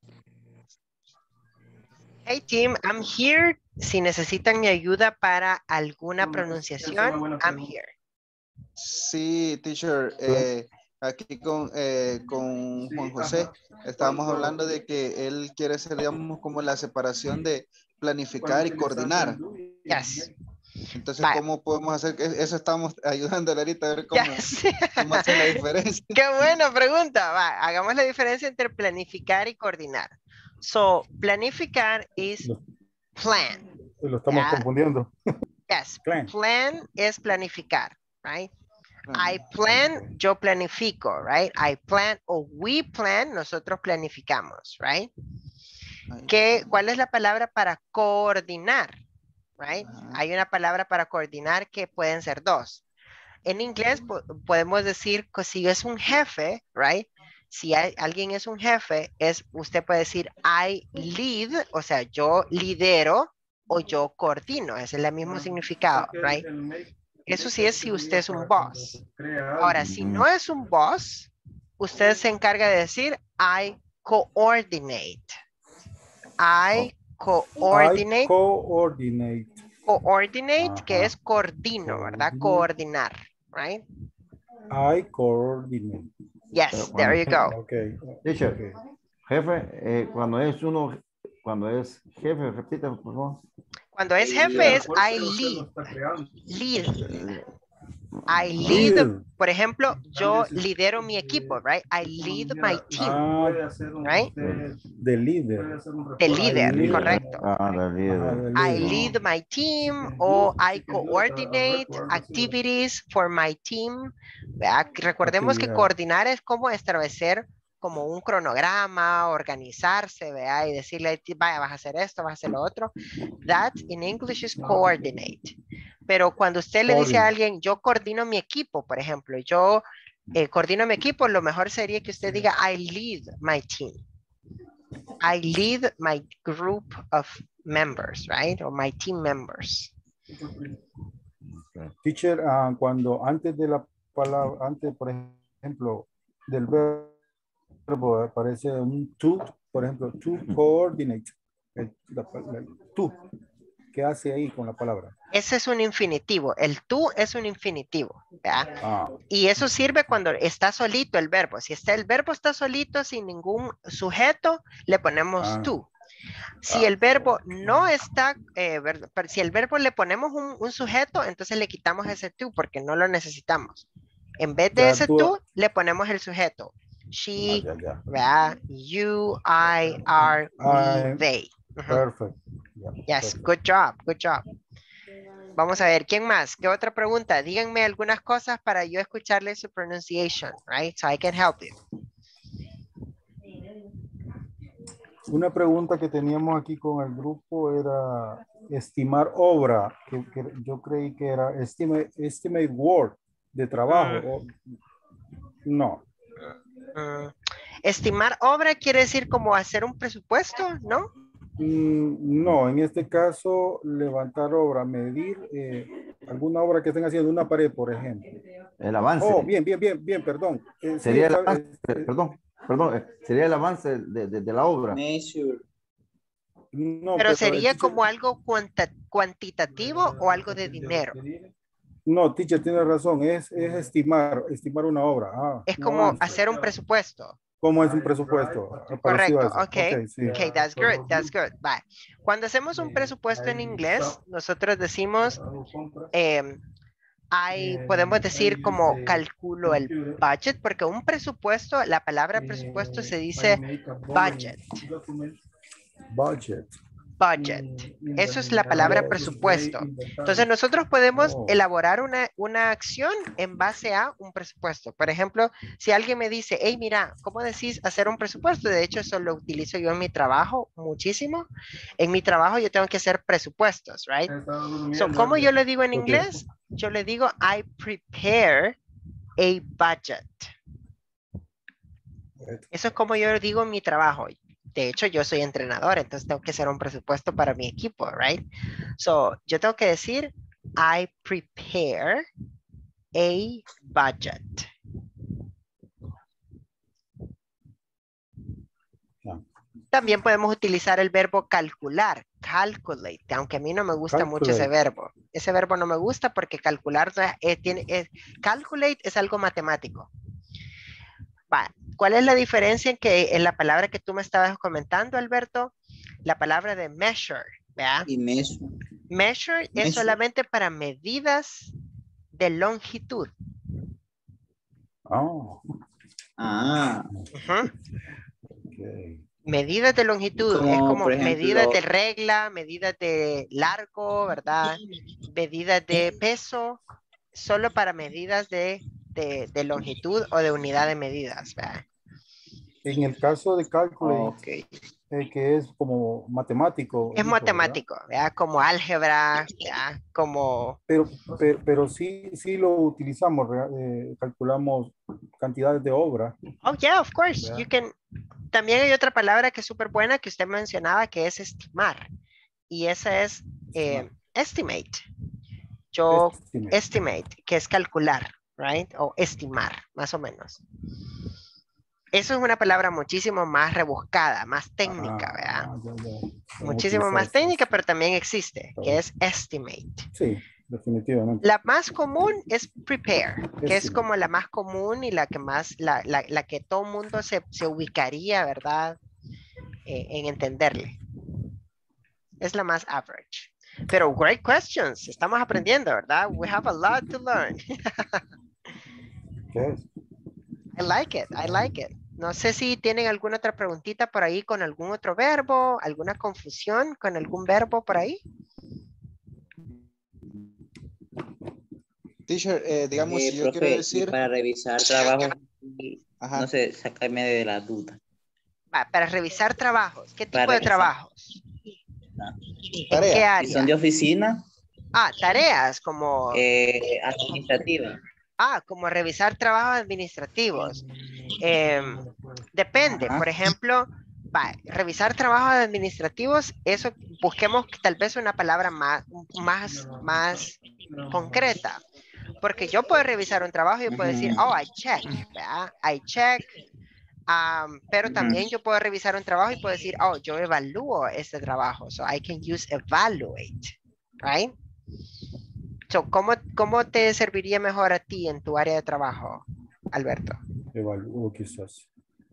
Hey team, I'm here. Si necesitan mi ayuda para alguna pronunciación, I'm here. Sí, teacher. Aquí con Juan José estábamos hablando de que él quiere hacer, digamos, como la separación de planificar y coordinar. Yes. Entonces, ¿cómo podemos hacer? Eso estamos ayudando ahorita a ver cómo hacer la diferencia. Qué buena pregunta. Va, hagamos la diferencia entre planificar y coordinar. So, planificar is plan. Lo estamos confundiendo. Yes, plan es planificar, right? I plan, yo planifico, right? I plan o we plan, nosotros planificamos, right? ¿Cuál es la palabra para coordinar? Right? Hay una palabra para coordinar que pueden ser dos. En inglés podemos decir que si es un jefe, right? Si alguien es un jefe, usted puede decir I lead, o sea, yo lidero o yo coordino. Ese es el mismo significado, right? Eso sí es si usted es un boss. Ahora, si no es un boss, usted se encarga de decir I coordinate. I coordinate. Coordinate, que es coordino, ¿verdad? Coordinar, right? I coordinate. Yes, there you go. Okay. Teacher, jefe, cuando es jefe, repita, por favor. Cuando es jefe es I lead. I lead, por ejemplo, yo lidero mi equipo, right? I lead my team, right? The leader. The leader, correcto. I lead my team o I coordinate activities for my team. Recordemos que coordinar es como establecer como un cronograma, organizarse, ¿verdad? Y decirle, vaya, vas a hacer esto, vas a hacer lo otro. That in English is coordinate. Pero cuando usted le dice a alguien, yo coordino mi equipo, por ejemplo, yo coordino mi equipo, lo mejor sería que usted diga, I lead my team. I lead my group of members, right? Or my team members. Teacher, cuando antes de la palabra, por ejemplo, del verbo aparece un to, por ejemplo, to coordinate. Tú. ¿Qué hace ahí con la palabra? Ese es un infinitivo. El tú es un infinitivo. Y eso sirve cuando está solito el verbo. Si el verbo está solito sin ningún sujeto, le ponemos tú. Si el verbo no está, si el verbo le ponemos un sujeto, entonces le quitamos ese tú porque no lo necesitamos. En vez de ese tú, le ponemos el sujeto. She, you, I, are, we, they. Perfect. Yes, good job, good job. Vamos a ver, ¿quién más? ¿Qué otra pregunta? Díganme algunas cosas para yo escucharle su pronunciation, right? So I can help you. Una pregunta que teníamos aquí con el grupo era estimar obra, que yo creí que era estimate work de trabajo. No. Estimar obra quiere decir como hacer un presupuesto, ¿no? No, en este caso, levantar obra, medir alguna obra que estén haciendo, una pared, por ejemplo. El avance. Oh, bien, perdón. Sería el avance, perdón, sería el avance de la obra. No, pero sería como algo cuantitativo o algo de dinero. No, teacher, tiene razón, es estimar una obra. Es como hacer un presupuesto. ¿Cómo es un presupuesto? Correcto, ok, that's good. Bye. Cuando hacemos un presupuesto en inglés, nosotros decimos, podemos decir como calculo el budget, porque un presupuesto, la palabra presupuesto se dice budget. Budget. Eso es la palabra presupuesto. Entonces nosotros podemos elaborar una acción en base a un presupuesto. Por ejemplo, si alguien me dice, hey, mira, ¿cómo decís hacer un presupuesto? De hecho, eso lo utilizo yo en mi trabajo muchísimo. En mi trabajo yo tengo que hacer presupuestos, right? So, ¿cómo yo lo digo en inglés? Yo le digo, I prepare a budget. Eso es como yo lo digo en mi trabajo. De hecho, yo soy entrenador, entonces tengo que hacer un presupuesto para mi equipo, right? So, yo tengo que decir, I prepare a budget. También podemos utilizar el verbo calcular, calculate, aunque a mí no me gusta mucho ese verbo. Ese verbo no me gusta porque calcular, calculate es algo matemático. ¿Cuál es la diferencia en la palabra que tú me estabas comentando, Alberto? La palabra de measure, ¿verdad? Y measure. Measure es solamente para medidas de longitud. Oh. Okay. Medidas de longitud, es como por ejemplo, medidas de regla, medidas de largo, ¿verdad? Medidas de peso, solo para medidas de longitud o de unidad de medidas, ¿verdad? En el caso de cálculo, que es como matemático. Es matemático, ¿verdad? Como álgebra, ¿verdad? Como... Pero sí lo utilizamos, calculamos cantidades de obra. Oh, yeah, of course. You can... También hay otra palabra que es súper buena que usted mencionaba, que es estimar. Y esa es estimate. Estimate, que es calcular, right? O estimar, más o menos. Eso es una palabra muchísimo más rebuscada, más técnica, ¿verdad? Muchísimo más técnica, pero también existe, que es estimate. Sí, definitivamente. La más común es prepare, que es como la más común y la que más, la que todo mundo se ubicaría, ¿verdad? En entenderle. Es la más average. Pero great questions, estamos aprendiendo, ¿verdad? We have a lot to learn. I like it. No sé si tienen alguna otra preguntita por ahí con algún otro verbo, alguna confusión con algún verbo por ahí. Teacher, digamos, si yo profe, quiero decir... Para revisar trabajos, no sé, sácame de la duda. Para revisar trabajos, ¿qué tipo de trabajos? ¿En qué área? ¿Son de oficina? Tareas como... administrativas. Como revisar trabajos administrativos. Depende, por ejemplo, revisar trabajos administrativos, eso busquemos tal vez una palabra más concreta. Porque yo puedo revisar un trabajo y yo puedo decir, I check, ¿verdad? I check, Pero también yo puedo revisar un trabajo y puedo decir, oh, yo evalúo este trabajo. So I can use evaluate, right? So, ¿cómo te serviría mejor a ti en tu área de trabajo, Alberto? Evalúo quizás.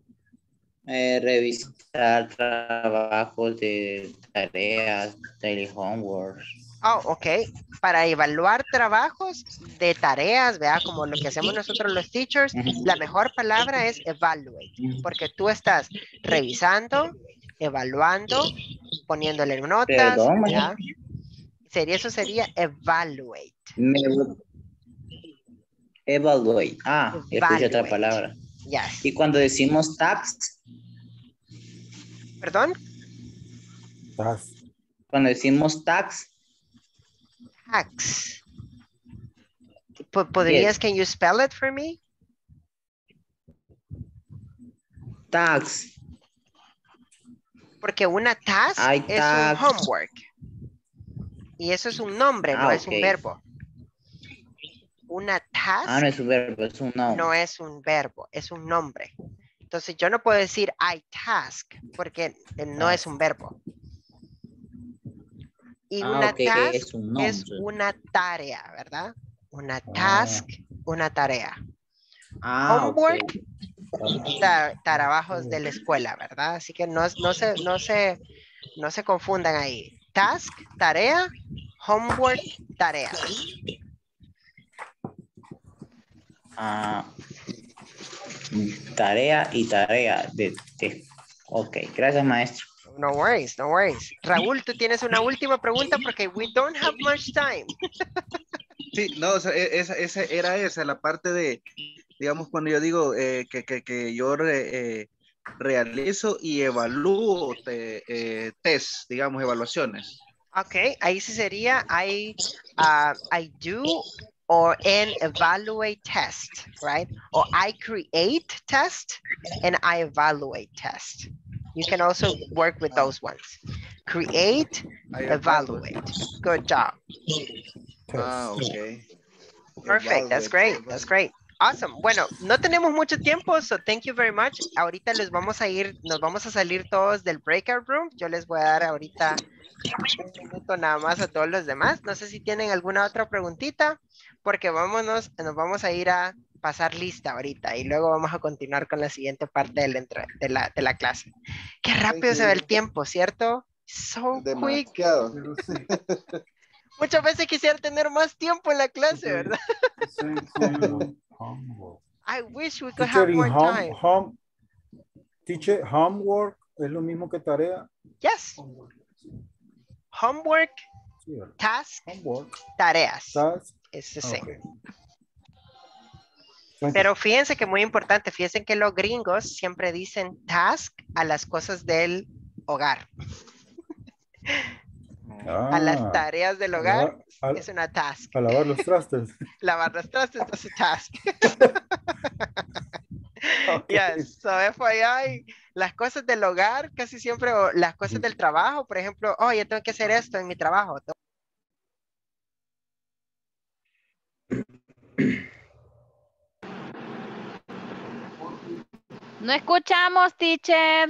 Revisar trabajos de tareas, daily homework. Oh, ok. Para evaluar trabajos de tareas, vea, como lo que hacemos nosotros los teachers, la mejor palabra es evaluate, porque tú estás revisando, evaluando, poniéndole notas, Perdón, ¿ya? Eso sería evaluate. Evaluate. Escuché otra Evaluate. palabra. Yes. Y cuando decimos tax. ¿Perdón? Task. Cuando decimos tax. Tax. ¿Podrías, can you spell it for me? Tax. Porque una task es un homework. Y eso es un nombre, no es un verbo. Una task. No es un verbo, es un nombre. No es un verbo, es un nombre. Entonces yo no puedo decir I task porque no es un verbo. Y una task es una tarea, ¿verdad? Una task, una tarea. Homework, trabajos de la escuela, ¿verdad? Así que no se confundan ahí. Task, tarea, homework, tareas. Tarea y tarea. Ok, gracias, maestro. No worries, no worries. Raúl, tú tienes una última pregunta porque we don't have much time. Sí, no, o sea, esa, la parte de, digamos, cuando yo digo que yo realizo y evalúo test, digamos, evaluaciones. Ok, ahí sí sería I do or an evaluate test, right? Or I create test and I evaluate test. You can also work with those ones. Create, evaluate. Good job. Okay. Perfect, that's great, that's great. Awesome. Bueno, no tenemos mucho tiempo, so thank you very much. Ahorita nos vamos a salir todos del breakout room. Yo les voy a dar ahorita un minuto nada más a todos los demás. No sé si tienen alguna otra preguntita, porque nos vamos a ir a pasar lista ahorita y luego vamos a continuar con la siguiente parte de la clase. Qué rápido se ve el tiempo, ¿cierto? So quick. Muchas veces quisiera tener más tiempo en la clase, ¿verdad? I wish we could have more time. Teacher, homework es lo mismo que tarea. Yes. Homework, task, tareas. Es the same. Okay. Pero fíjense que muy importante, fíjense que los gringos siempre dicen task a las cosas del hogar. A las tareas del hogar es una task. A lavar los trastes. Lavar los trastes es un task. Yes, so FYI, las cosas del hogar casi siempre, o las cosas del trabajo, por ejemplo, yo tengo que hacer esto en mi trabajo. No escuchamos, teacher.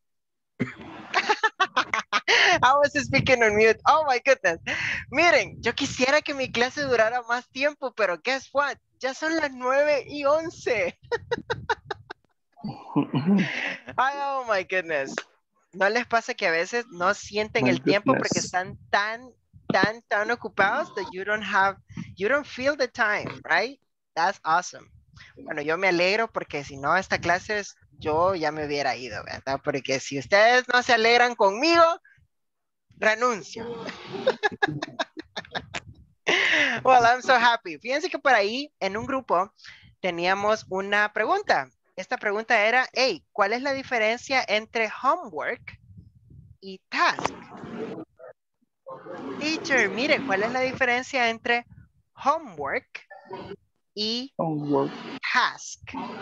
I was speaking on mute. Oh my goodness. Miren, yo quisiera que mi clase durara más tiempo, pero guess what? Ya son las 9:11. Oh my goodness. ¿No les pasa que a veces no sienten el tiempo porque están tan ocupados that you don't feel the time, right? That's awesome. Bueno, yo me alegro porque si no, esta clase yo ya me hubiera ido, ¿verdad? Porque si ustedes no se alegran conmigo, renuncio. Well, I'm so happy. Fíjense que por ahí en un grupo teníamos una pregunta. Esta pregunta era, hey, ¿cuál es la diferencia entre homework y task? Teacher, mire, ¿cuál es la diferencia entre homework y task?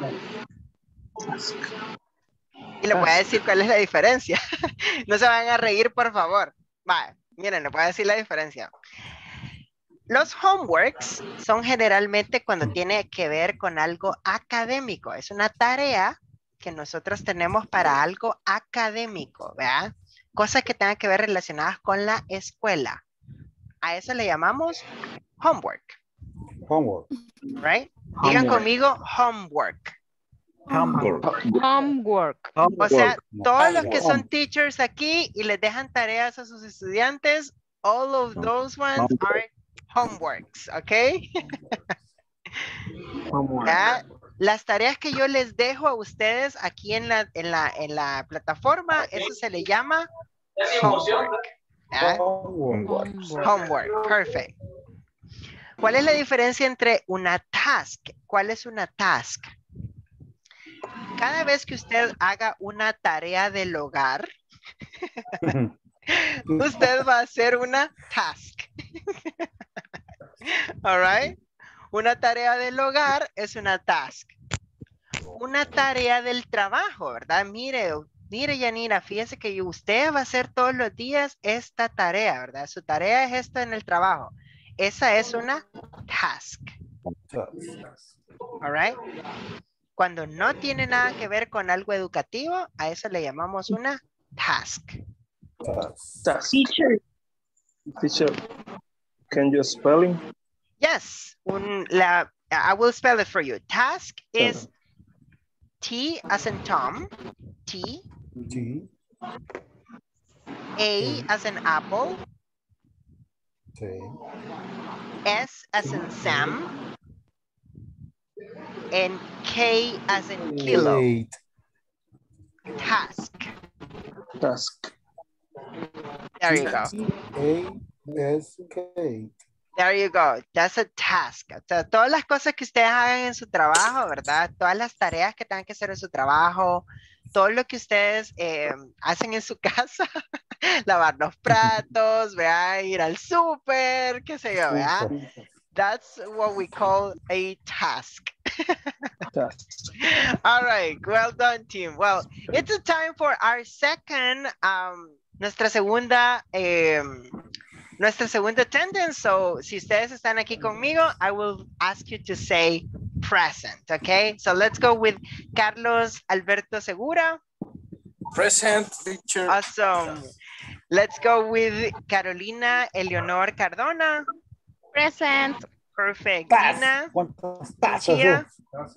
Y le voy a decir cuál es la diferencia. No se van a reír, por favor. Vale, miren, le voy a decir la diferencia. Los homeworks son generalmente cuando tiene que ver con algo académico. Es una tarea que nosotros tenemos para algo académico, ¿verdad? Cosas que tengan que ver relacionadas con la escuela. A eso le llamamos homework. Homework. Right? Digan conmigo homework. Homework. O sea, todos los que son teachers aquí y les dejan tareas a sus estudiantes, all of those ones are homeworks, ¿ok? ¿Ya? Las tareas que yo les dejo a ustedes aquí en la plataforma, eso se le llama homework. ¿Ya? Homework, perfect. ¿Cuál es la diferencia entre una task? ¿Cuál es una task? Cada vez que usted haga una tarea del hogar, usted va a hacer una task. All right? Una tarea del hogar es una task. Una tarea del trabajo, ¿verdad? Mire, Yanira, fíjese que usted va a hacer todos los días esta tarea, ¿verdad? Su tarea es esta en el trabajo. Esa es una task. All right? Cuando no tiene nada que ver con algo educativo, a eso le llamamos una task. Teacher, can you spell it? Yes, I will spell it for you. Task is T as in Tom, T. A as in apple. S as in Sam. And K as in kilo. Task. There you go. A-S-K. There you go. That's a task. O sea, todas las cosas que ustedes hagan en su trabajo, ¿verdad? Todas las tareas que tengan que hacer en su trabajo, todo lo que ustedes hacen en su casa, lavar los platos, ¿verdad? Ir al súper, qué sé yo, ¿verdad? That's what we call a task. All right, well done, team. Well, it's a time for our second, nuestra segunda attendance. So, si ustedes están aquí conmigo, I will ask you to say present, okay? So, let's go with Carlos Alberto Segura. Present, teacher. Awesome. Let's go with Carolina Eleonor Cardona. Present. Perfect. Dina. Lucia.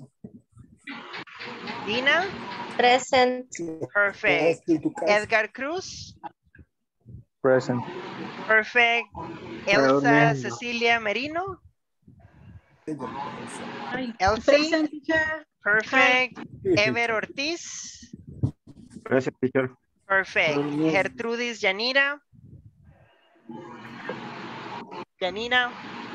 Dina. Present. Perfect. Edgar Cruz. Present. Perfect. Elsa Cecilia Merino. Elsie. Present, teacher. Perfect. Ever Ortiz. Present, teacher. Perfect. Gertrudis Yanira. Yanina.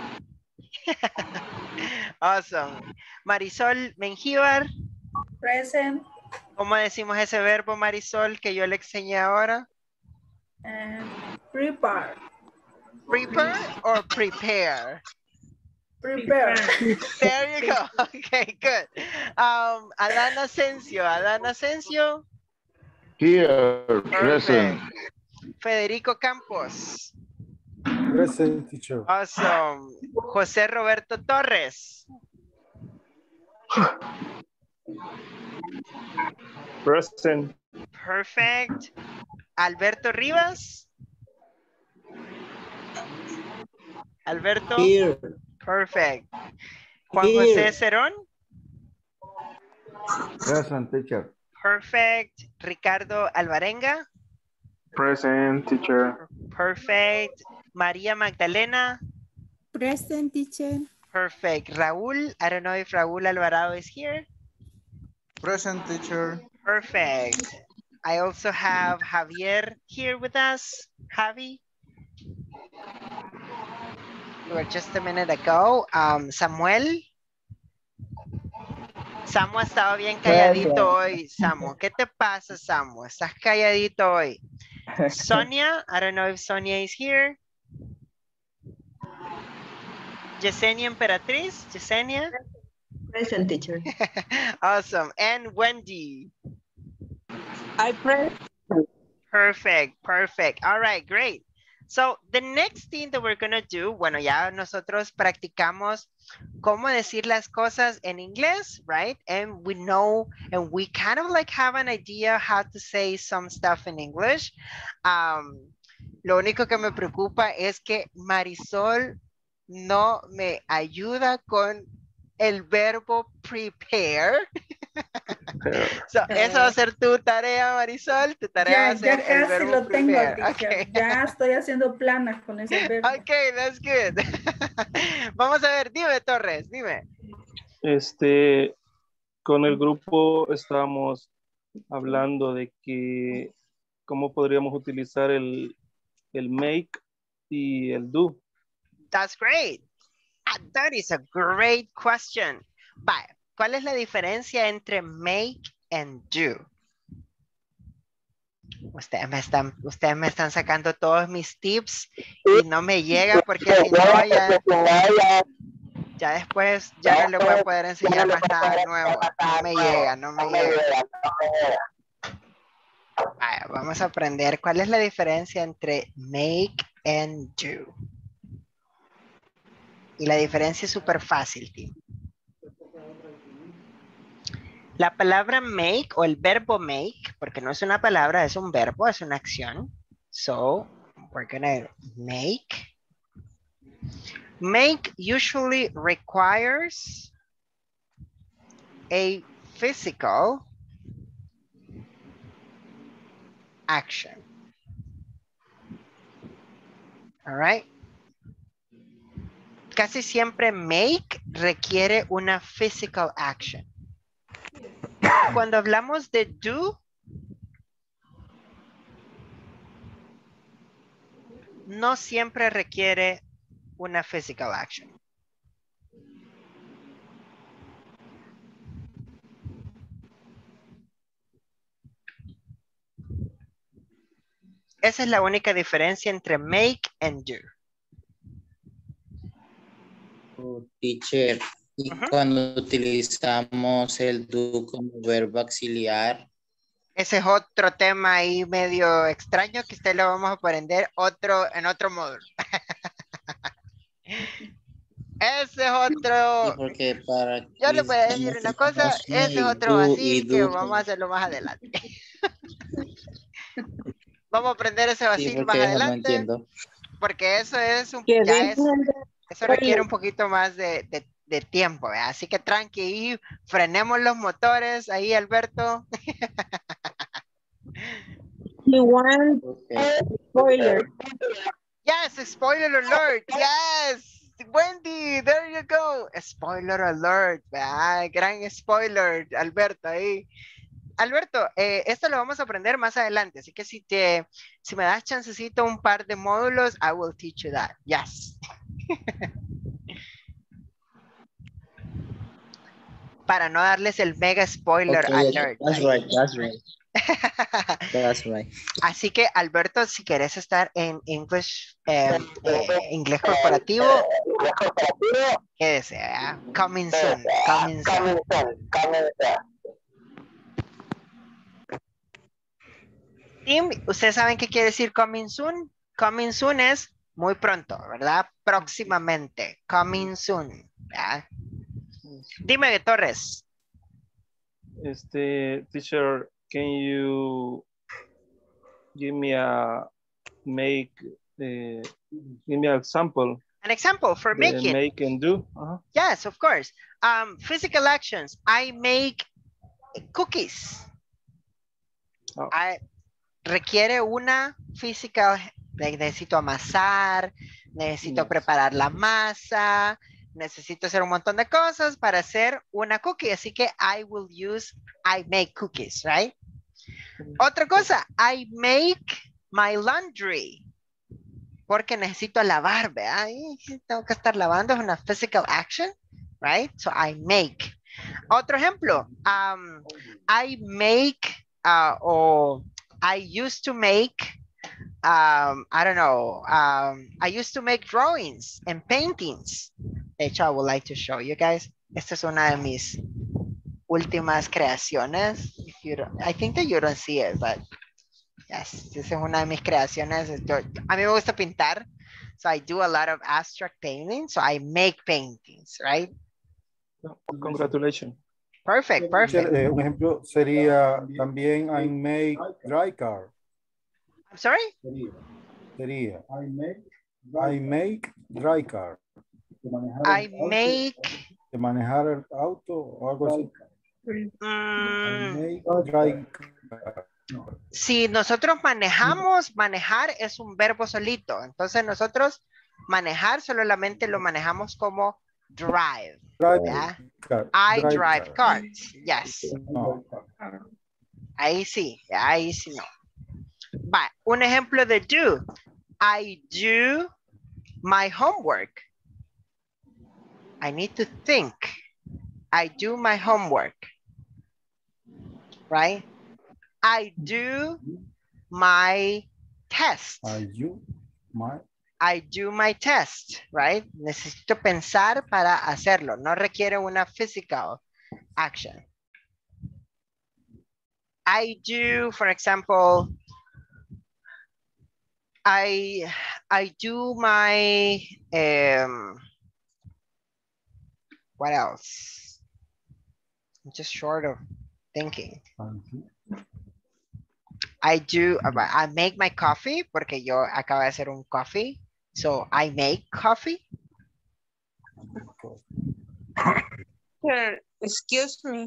Awesome. Marisol Mengíbar. Present. ¿Cómo decimos ese verbo, Marisol, que yo le enseñé ahora? Prepare. Prepare or prepare? Prepare. There you go. Okay, good. Adán Asensio. Here, present. Federico Campos. Present, teacher. Awesome. José Roberto Torres. Present. Perfect. Alberto Rivas. Alberto. Here. Perfect. Juan José Cerón. Present, teacher. Perfect. Ricardo Alvarenga. Present, teacher. Perfect. María Magdalena. Present, teacher. Perfect. Raúl. I don't know if Raúl Alvarado is here. Present, teacher. Perfect. I also have Javier here with us. Javi. You were just a minute ago. Samuel. Samu ha estado bien calladito hoy. Samu, ¿qué te pasa, Samu? Estás calladito hoy. Sonia, I don't know if Sonia is here. Yesenia Emperatriz, Yesenia. Present, teacher. Awesome. And Wendy. I present. Perfect, perfect. All right, great. So the next thing that we're gonna do, bueno, ya nosotros practicamos cómo decir las cosas en inglés, right? And we know, and we kind of like have an idea how to say some stuff in English. Lo único que me preocupa es que Marisol no me ayuda con el verbo prepare. So, esa va a ser tu tarea, Marisol. Tu tarea va a ser ya el casi verbo lo tengo, prepare. teacher. Ya estoy haciendo planas con ese verbo. Ok, that's good. Vamos a ver, dime, Torres, dime. Con el grupo estábamos hablando de que cómo podríamos utilizar el make y el do. That's great. That is a great question. Vale, ¿cuál es la diferencia entre make and do? Ustedes me están sacando todos mis tips y no me llega porque si no ya después ya no le voy a poder enseñar más nada nuevo. No me llega. Vale, vamos a aprender cuál es la diferencia entre make and do. Y la diferencia es súper fácil, tío. La palabra make o el verbo make, porque no es una palabra, es un verbo, es una acción. So, we're gonna make. Make usually requires a physical action. All right. Casi siempre make requiere una physical action. Cuando hablamos de do, no siempre requiere una physical action. Esa es la única diferencia entre make and do. Teacher, y cuando utilizamos el do como verbo auxiliar. Ese es otro tema ahí medio extraño que usted lo vamos a aprender en otro módulo. Ese es otro. Sí, porque para yo le voy a decir una cosa, ese es otro vacío que vamos a hacerlo más adelante. Vamos a aprender ese vacío más adelante. No porque eso es un eso requiere un poquito más de tiempo, ¿verdad? Así que tranqui y frenemos los motores ahí, Alberto. You want spoiler. Yes, spoiler alert. Yes, Wendy, there you go. Spoiler alert, ¿verdad? Gran spoiler, Alberto ahí. Alberto, esto lo vamos a aprender más adelante, así que si me das chancecito un par de módulos, I will teach you that. Yes. Para no darles el mega spoiler alert. That's right, that's right. That's right. Así que, Alberto, si quieres estar en inglés corporativo, quédese, ¿verdad? Coming soon, coming soon. Tim, ¿ustedes saben qué quiere decir coming soon? Coming soon es muy pronto, ¿verdad? Próximamente. Coming soon, ¿verdad? Dime, Torres. Teacher, can you give me an example? An example for making. Make and do. Yes, of course. Physical actions. I make cookies. Oh. Requiere una physical, necesito amasar, necesito preparar la masa, necesito hacer un montón de cosas para hacer una cookie. Así que I make cookies, right? Otra cosa, I make my laundry. Porque necesito lavar, ¿verdad? Tengo que estar lavando, es una physical action, right? So I make. Otro ejemplo, I make, I used to make, I don't know, I used to make drawings and paintings. De hecho, I would like to show you guys. Esta es una de mis últimas creaciones. I think that you don't see it, but Yes, esa es una de mis creaciones. A mí me gusta pintar. So I do a lot of abstract painting. So I make paintings, right? Congratulations. Perfect, perfect. Un ejemplo sería también I make dry car. I'm sorry? Sería I make dry car. I make. De manejar el auto o algo así. I make dry car. Si nosotros manejamos, manejar es un verbo solito. Entonces nosotros manejar solamente lo manejamos como drive. I drive cars. Yes. No. Ahí sí no. Va, un ejemplo de do. I do my homework. I need to think. I do my homework. Right? I do my test. I do my test, right? Necesito pensar para hacerlo. No requiere una physical action. I do, for example, I do my, what else? I'm just short of thinking. I make my coffee porque yo acabo de hacer un coffee. So I make coffee. Sir, excuse me.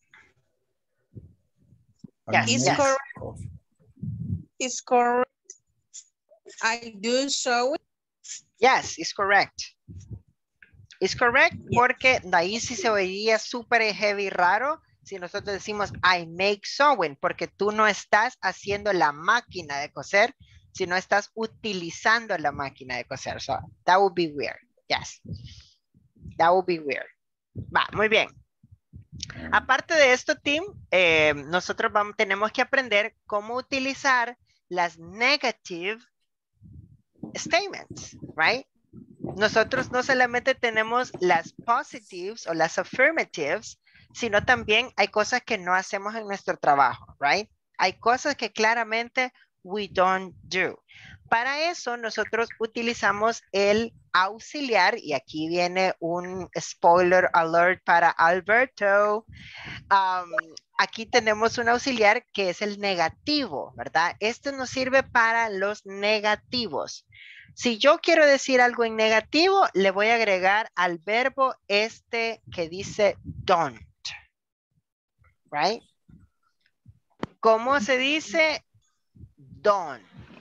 Yes, correct. It's correct. I do sewing. Yes, it's correct. It's correct porque de ahí sí se oiría súper heavy raro si nosotros decimos I make sewing, porque tú no estás haciendo la máquina de coser, sino estás utilizando la máquina de coser. So that would be weird. Yes. That would be weird. Va, muy bien. Aparte de esto, Tim, nosotros tenemos que aprender cómo utilizar las negative statements, right? Nosotros no solamente tenemos las positives o las affirmatives, sino también hay cosas que no hacemos en nuestro trabajo, right? Hay cosas que claramente we don't do. Para eso nosotros utilizamos el auxiliar y aquí viene un spoiler alert para Alberto. Aquí tenemos un auxiliar que es el negativo, ¿verdad? Este nos sirve para los negativos. Si yo quiero decir algo en negativo, le voy a agregar al verbo este que dice don't. Right? ¿Cómo se dice don't?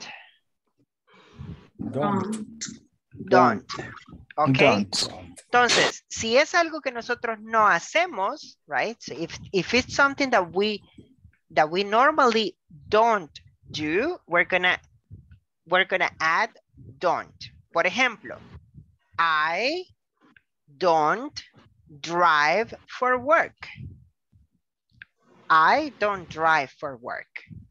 Don't. Ok. Entonces, si es algo que nosotros no hacemos, right? So if it's something that we normally don't do, we're gonna add don't. Por ejemplo, I don't drive for work. I don't drive for work.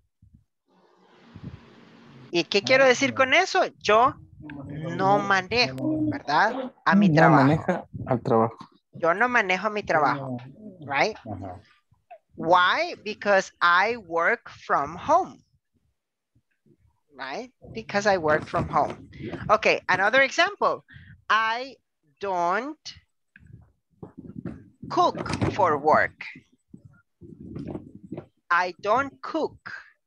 ¿Y qué quiero decir con eso? Yo no manejo, ¿verdad? A mi trabajo. Maneja al trabajo. Yo no manejo mi trabajo, right? Why? Because I work from home. Right? Because I work from home. Okay, another example. I don't cook for work. I don't cook.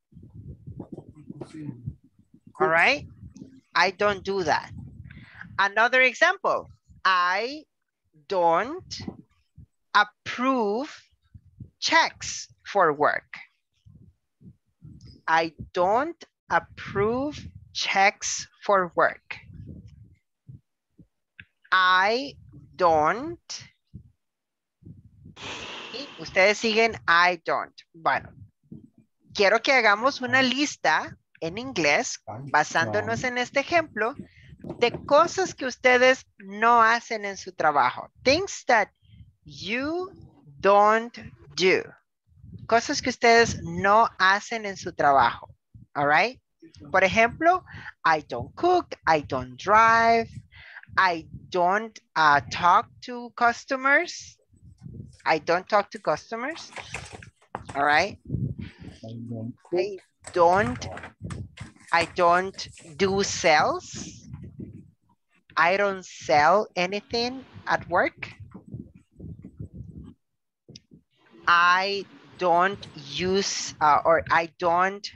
All right? I don't do that. Another example. I don't approve checks for work. I don't approve checks for work. I don't. ¿Sí? Ustedes siguen I don't. Bueno, quiero que hagamos una lista en inglés, basándonos en este ejemplo, de cosas que ustedes no hacen en su trabajo. Things that you don't do. Cosas que ustedes no hacen en su trabajo. All right? Por ejemplo, I don't cook, I don't drive, I don't talk to customers. I don't talk to customers. All right? don't do sales. I don't sell anything at work. I don't use or I don't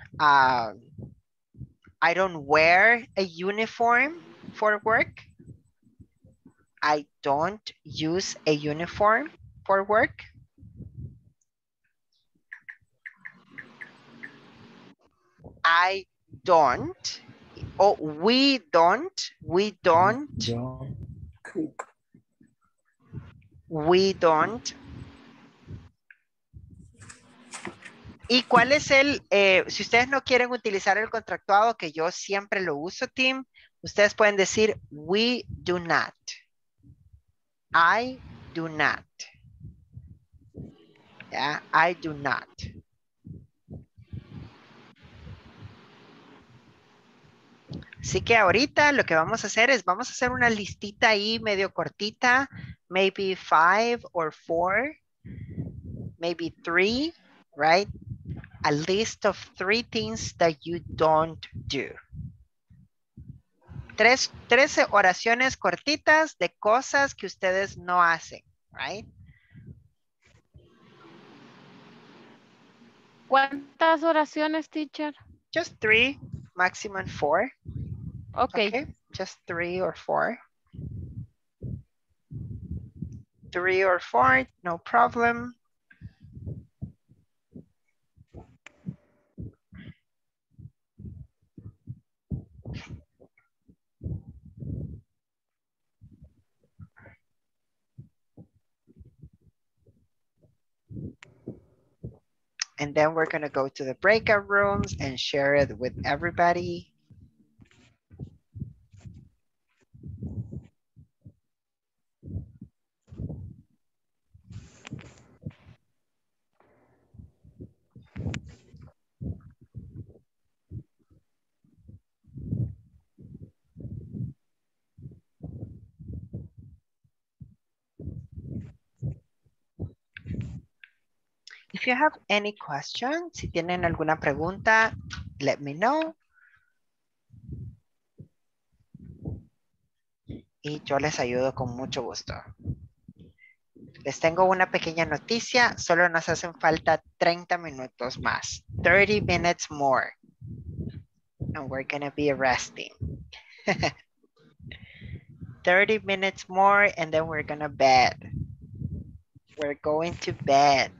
wear a uniform for work. I don't use a uniform for work. I don't, or we don't ¿Y cuál es el, si ustedes no quieren utilizar el contractuado, que yo siempre lo uso, team, ustedes pueden decir, we do not. I do not. Yeah, I do not. Así que ahorita lo que vamos a hacer es, vamos a hacer una listita ahí medio cortita, maybe 5 or 4, maybe 3, right? A list of 3 things that you don't do. 13 oraciones cortitas de cosas que ustedes no hacen, right? ¿Cuántas oraciones, teacher? Just 3, maximum 4. Okay. Just 3 or 4. 3 or 4, no problem. And then we're going to go to the breakout rooms and share it with everybody. If you have any questions, si tienen alguna pregunta, let me know. Y yo les ayudo con mucho gusto. Les tengo una pequeña noticia, solo nos hacen falta 30 minutos más. 30 minutes more. And we're gonna be resting. 30 minutes more and then we're gonna bed. We're going to bed.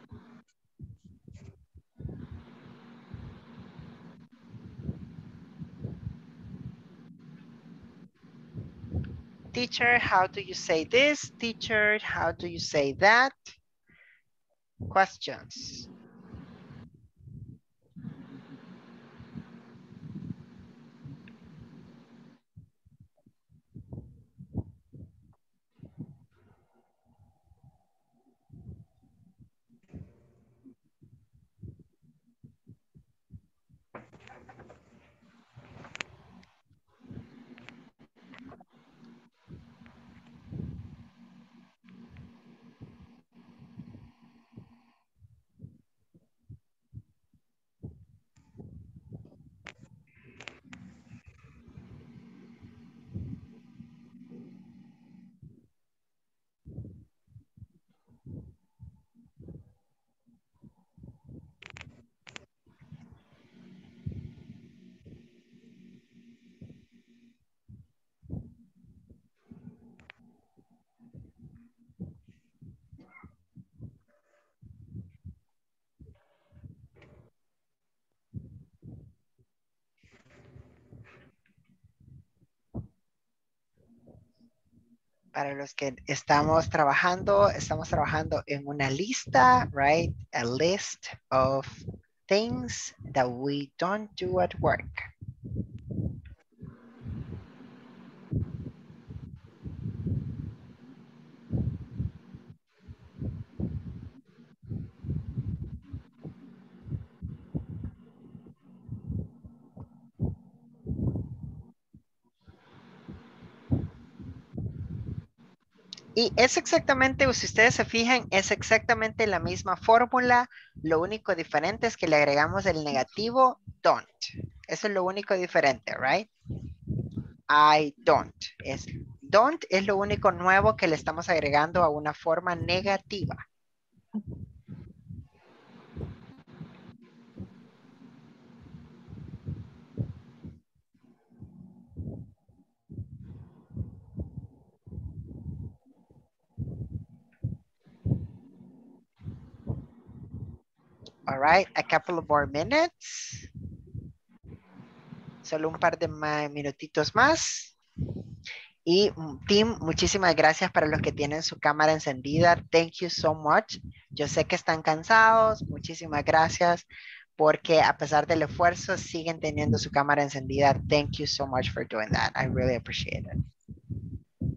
Teacher, how do you say this? Teacher, how do you say that? Questions. Para los que estamos trabajando en una lista, right? A list of things that we don't do at work. Y es exactamente, si ustedes se fijan, es exactamente la misma fórmula. Lo único diferente es que le agregamos el negativo don't. Eso es lo único diferente, right? I don't. Don't es lo único nuevo que le estamos agregando a una forma negativa. All right, a couple of more minutes. Solo un par de minutitos más. Y team, muchísimas gracias para los que tienen su cámara encendida. Thank you so much. Yo sé que están cansados. Muchísimas gracias porque a pesar del esfuerzo siguen teniendo su cámara encendida. Thank you so much for doing that. I really appreciate it.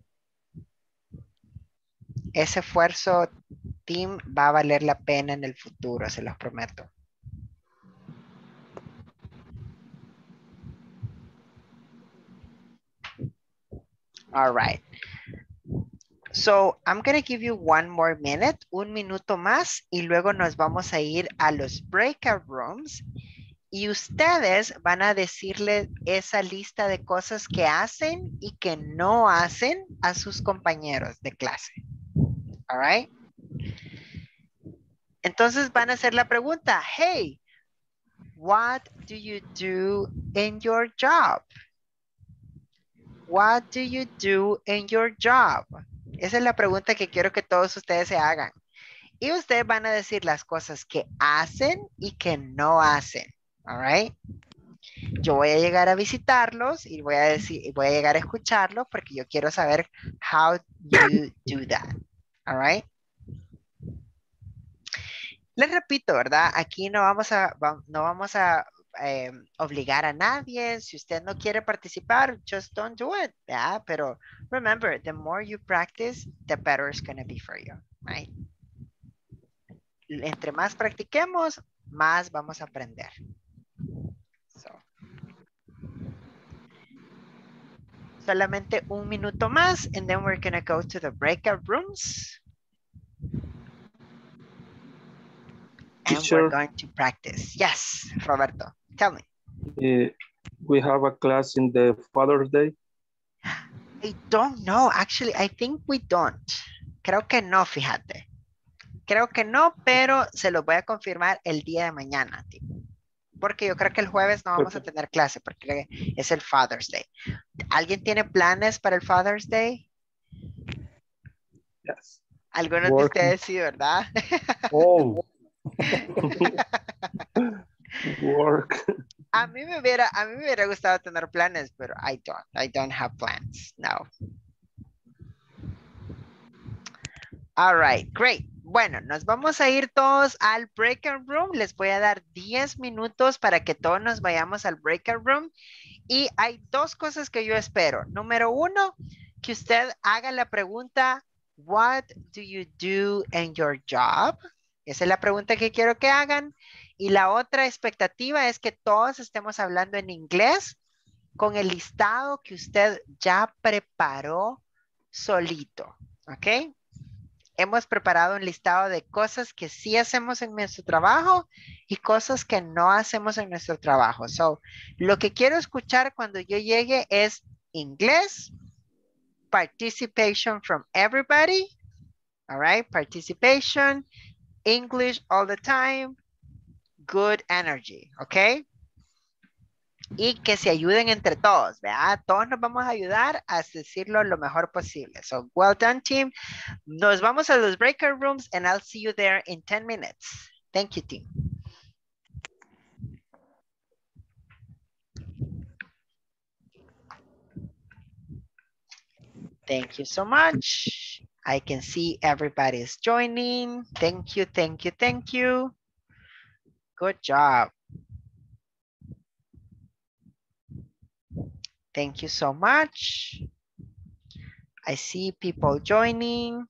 Ese esfuerzo, team, va a valer la pena en el futuro, se los prometo. All right. So, I'm going to give you one more minute, un minuto más, y luego nos vamos a ir a los breakout rooms. Y ustedes van a decirle esa lista de cosas que hacen y que no hacen a sus compañeros de clase. All right. Entonces van a hacer la pregunta, hey, what do you do in your job? What do you do in your job? Esa es la pregunta que quiero que todos ustedes se hagan. Y ustedes van a decir las cosas que hacen y que no hacen. All right. Yo voy a llegar a visitarlos y voy a llegar a escucharlos porque yo quiero saber how you do that. All right. Les repito, ¿verdad? Aquí no vamos a obligar a nadie. Si usted no quiere participar, just don't do it. ¿Ya? Pero remember, the more you practice, the better it's going to be for you, right? Entre más practiquemos, más vamos a aprender. So. Solamente un minuto más, and then we're going to go to the breakout rooms. And Teacher, we're going to practice. Yes, Roberto, tell me. We have a class in the Father's Day. I don't know. Actually, I think we don't. Creo que no, fíjate. Creo que no, pero se lo voy a confirmar el día de mañana. Porque yo creo que el jueves no vamos a tener clase porque es el Father's Day. ¿Alguien tiene planes para el Father's Day? Yes. Algunos de ustedes sí, ¿verdad? Oh. Work. A mí me hubiera gustado tener planes, pero I don't have plans, no. All right, great. Bueno, nos vamos a ir todos al breakout room. Les voy a dar 10 minutos para que todos nos vayamos al breakout room. Y hay dos cosas que yo espero. Número uno, que usted haga la pregunta, what do you do in your job? Esa es la pregunta que quiero que hagan. Y la otra expectativa es que todos estemos hablando en inglés con el listado que usted ya preparó solito. ¿Ok? Hemos preparado un listado de cosas que sí hacemos en nuestro trabajo y cosas que no hacemos en nuestro trabajo. So, lo que quiero escuchar cuando yo llegue es inglés, participation from everybody. All right, participation, English all the time, good energy, ¿ok? Y que se ayuden entre todos, ¿verdad? Todos nos vamos a ayudar a decirlo lo mejor posible. So, well done, team. Nos vamos a los breakout rooms and I'll see you there in 10 minutes. Thank you, team. Thank you so much. I can see everybody is joining. Thank you, thank you, thank you. Good job. Thank you so much. I see people joining.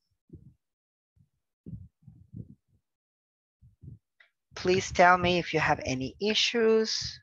Please tell me if you have any issues.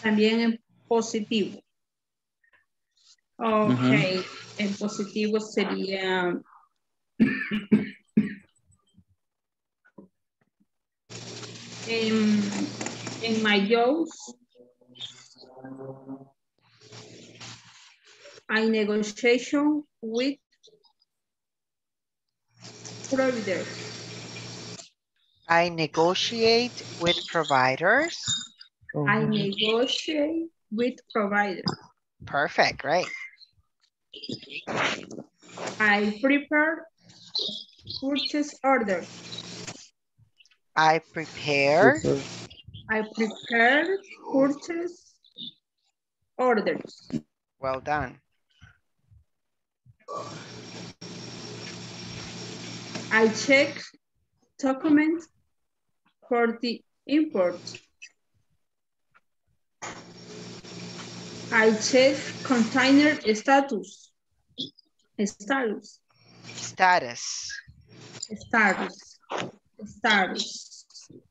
También en positivo. Ok, en positivo sería... en my jobs, I negotiation with providers. I negotiate with providers. I negotiate with providers. Perfect, right? I prepare purchase orders. I prepare. I prepare purchase orders. Well done. I check documents for the import. I check container status. Status. Status. Status. Status.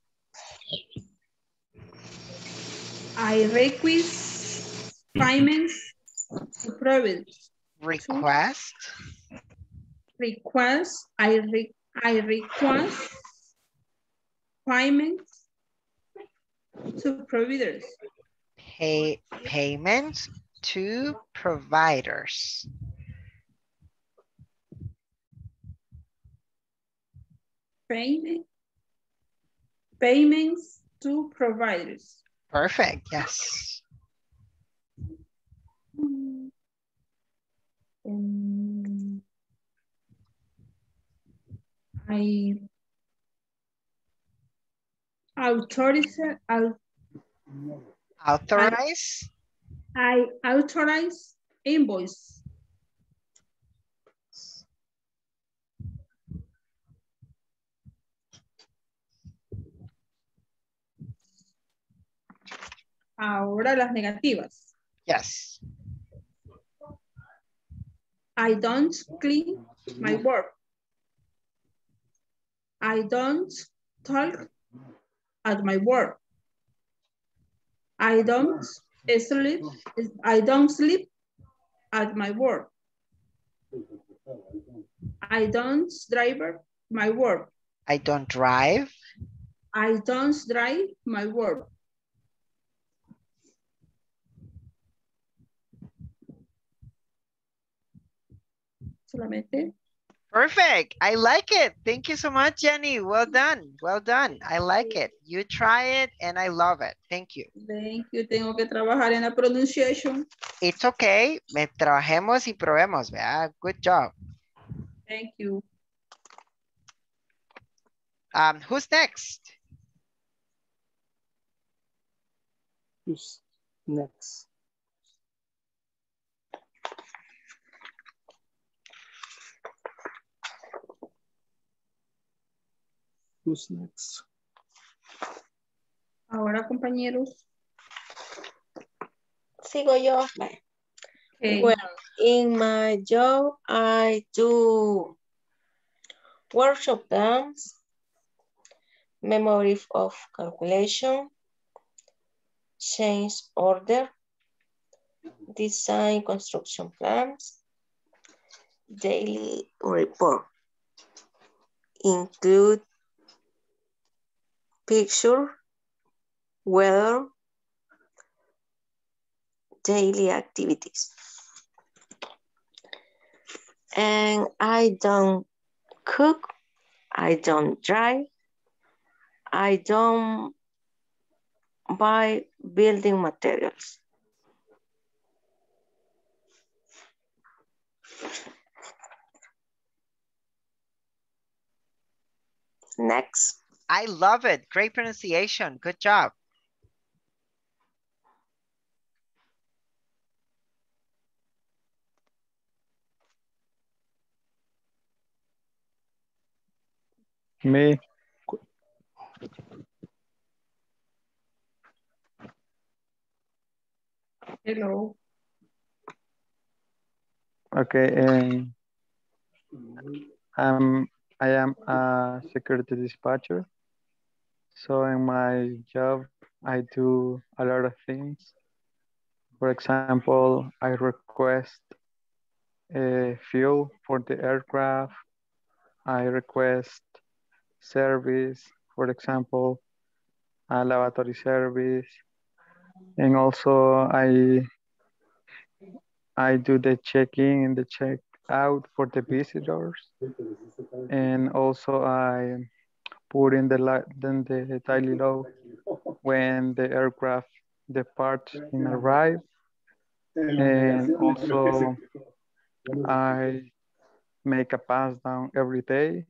I request payments to providers. Request. Request. I request payments to providers. Payments to providers. Payments to providers. Perfect, yes. I authorize. Authorize. I authorize invoice. Ahora las negativas. Yes. I don't clean my work. I don't talk at my work. I don't sleep. I don't sleep at my work. I don't drive my work. I don't drive. I don't drive my work. Solamente. Perfect. I like it. Thank you so much, Jenny. Well done. Well done. I like it. You try it and I love it. Thank you. Thank you. Tengo que trabajar en la pronunciation. It's okay. Trabajemos y probemos, ¿verdad? Good job. Thank you. Who's next? Who's next? Who's next? Ahora, compañeros. Sigo yo. Okay. Well, in my job, I do workshop plans, memory of calculation, change order, design construction plans, daily report, include picture, weather, daily activities. And I don't cook, I don't drive, I don't buy building materials. Next. I love it. Great pronunciation. Good job. Me. Hello. Okay. I am a security dispatcher. So in my job, I do a lot of things. For example, I request fuel for the aircraft. I request service, for example, a lavatory service. And also I do the check-in and the check-out for the visitors. And also I put in the daily log when the aircraft departs and arrive. And also I make a pass down every day,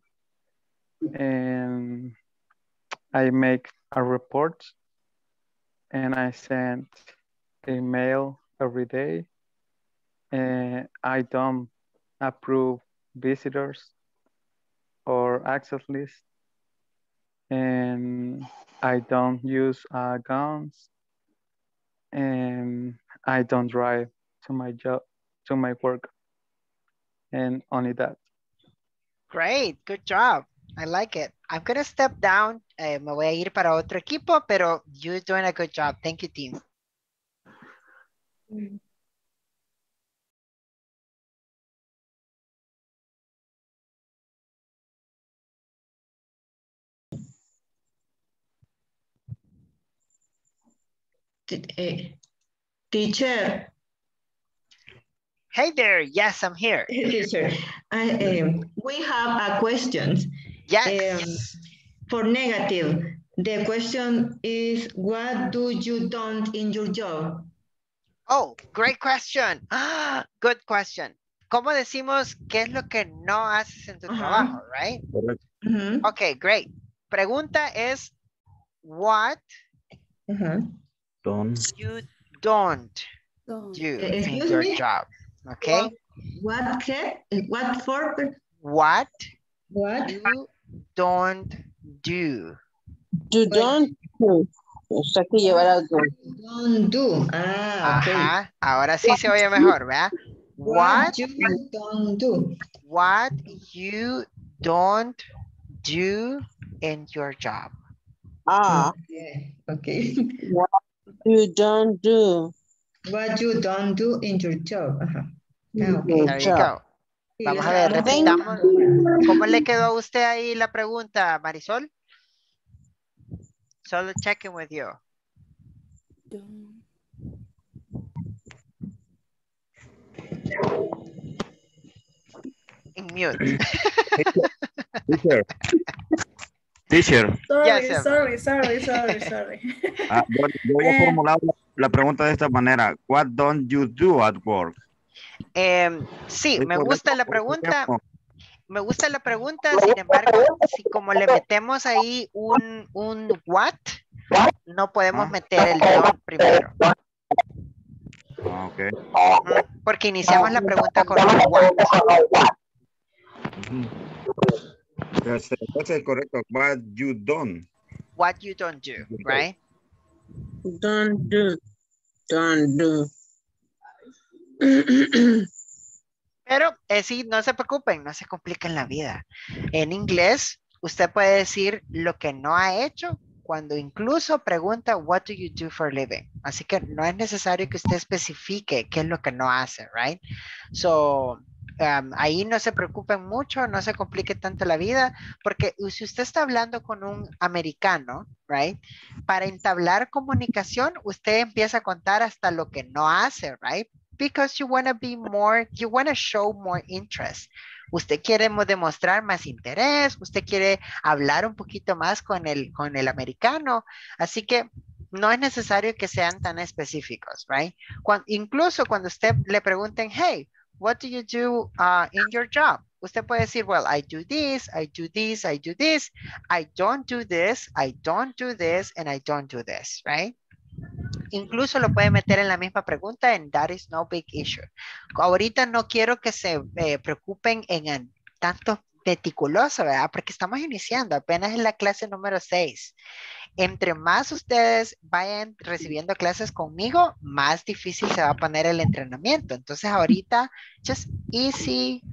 and I make a report, and I send a mail every day, and I don't approve visitors or access list, and I don't use guns, and I don't drive to my job, to my work, and only that. Great, good job. I like it. I'm gonna step down. Me voy a ir para otro equipo, pero you're doing a good job. Thank you, team. Teacher. Hey there. Yes, I'm here. Teacher, we have a question. Yes. For negative, the question is, what do you don't in your job? Oh, great question. Good question. ¿Cómo decimos qué es lo que no haces en tu trabajo, right? Okay, great. Pregunta es, what you don't do in your job, okay? What for? What you don't do. You don't do. O sea que llevar algo. Don't do. Ajá, ahora sí se oye mejor, ¿verdad? What you don't do. What you don't do in your job. Okay. What you don't do. What you don't do in your job. There you go. Vamos a ver, repitamos. ¿Cómo le quedó a usted ahí la pregunta, Marisol? Solo checking with you. In mute. Teacher. Sorry. Voy a formular la pregunta de esta manera. What don't you do at work? Sí, me gusta la pregunta. Me gusta la pregunta, sin embargo, si como le metemos ahí un what, no podemos meter el don't primero. Okay. Porque iniciamos la pregunta con un what. Entonces es correcto. What you don't. What you don't do, right? Don't do. Pero sí, no se preocupen, no se compliquen la vida. En inglés, usted puede decir lo que no ha hecho cuando incluso pregunta what do you do for a living. Así que no es necesario que usted especifique qué es lo que no hace, right? So, ahí no se preocupen mucho, no se complique tanto la vida, porque si usted está hablando con un americano, right? Para entablar comunicación, usted empieza a contar hasta lo que no hace, right? Because you want to be more, you want to show more interest. Usted quiere demostrar más interés, usted quiere hablar un poquito más con el americano, así que no es necesario que sean tan específicos, right? Incluso cuando usted le pregunten, hey, what do you do in your job? Usted puede decir, well, I do this, I do this, I do this, I don't do this, I don't do this, and I don't do this, right? Incluso lo puede meter en la misma pregunta and that is no big issue. Ahorita no quiero que se preocupen en tanto meticuloso, ¿verdad? Porque estamos iniciando, apenas en la clase número 6. Entre más ustedes vayan recibiendo clases conmigo, más difícil se va a poner el entrenamiento. Entonces ahorita, just easy,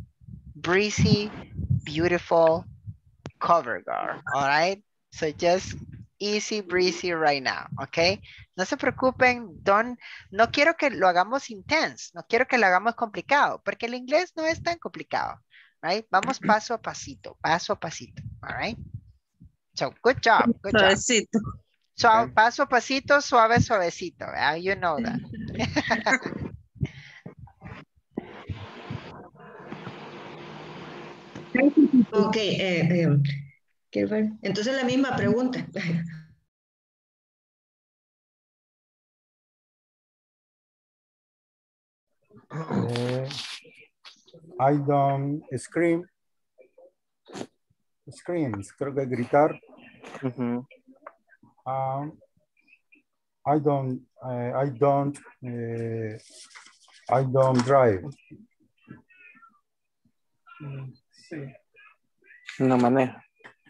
breezy, beautiful cover girl, all right? So just easy breezy right now, ¿ok? No se preocupen, no quiero que lo hagamos intense, no quiero que lo hagamos complicado, porque el inglés no es tan complicado, right? Vamos paso a pasito, all right? So, good job, good job. Suavecito. Paso a pasito, suave, suavecito, you know that. Ok, quiero ver. Entonces la misma pregunta. I don't screams, creo que gritar. I don't drive. Sí. No maneja.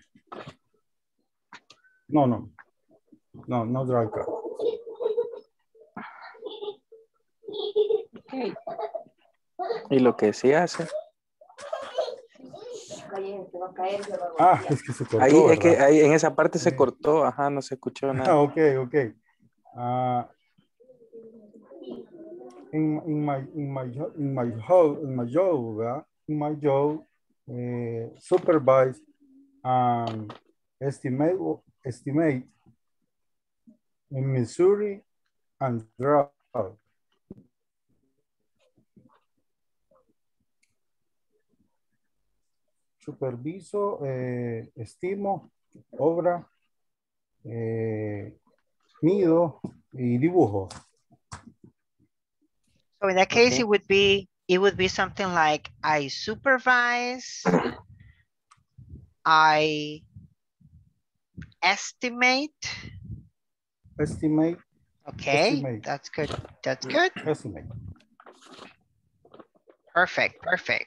No drive car. Okay. Y lo que sí hace. Es que se cortó, ahí, ¿verdad? es que ahí en esa parte se cortó, ajá, no se escuchó nada. Ok. In my job, supervise and estimate in Missouri and draw. Superviso, estimo, obra, mido y dibujo. So in that case, it would be something like I supervise, I estimate. Estimate. Okay, estimate. That's good. That's good. Estimate. Perfect.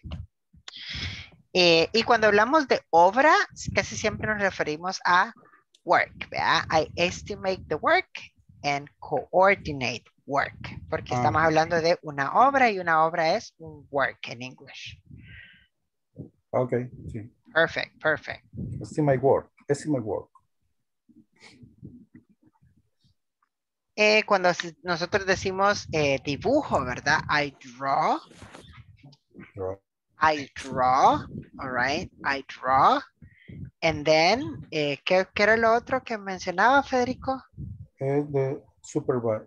Y cuando hablamos de obra, casi siempre nos referimos a work, ¿verdad? I estimate the work and coordinate work, porque estamos hablando de una obra y una obra es un work en English. Ok, sí. Perfect. Estimate work. Cuando nosotros decimos dibujo, ¿verdad? I draw. I draw, all right, I draw. And then, ¿qué era lo otro que mencionaba, Federico? The supervise.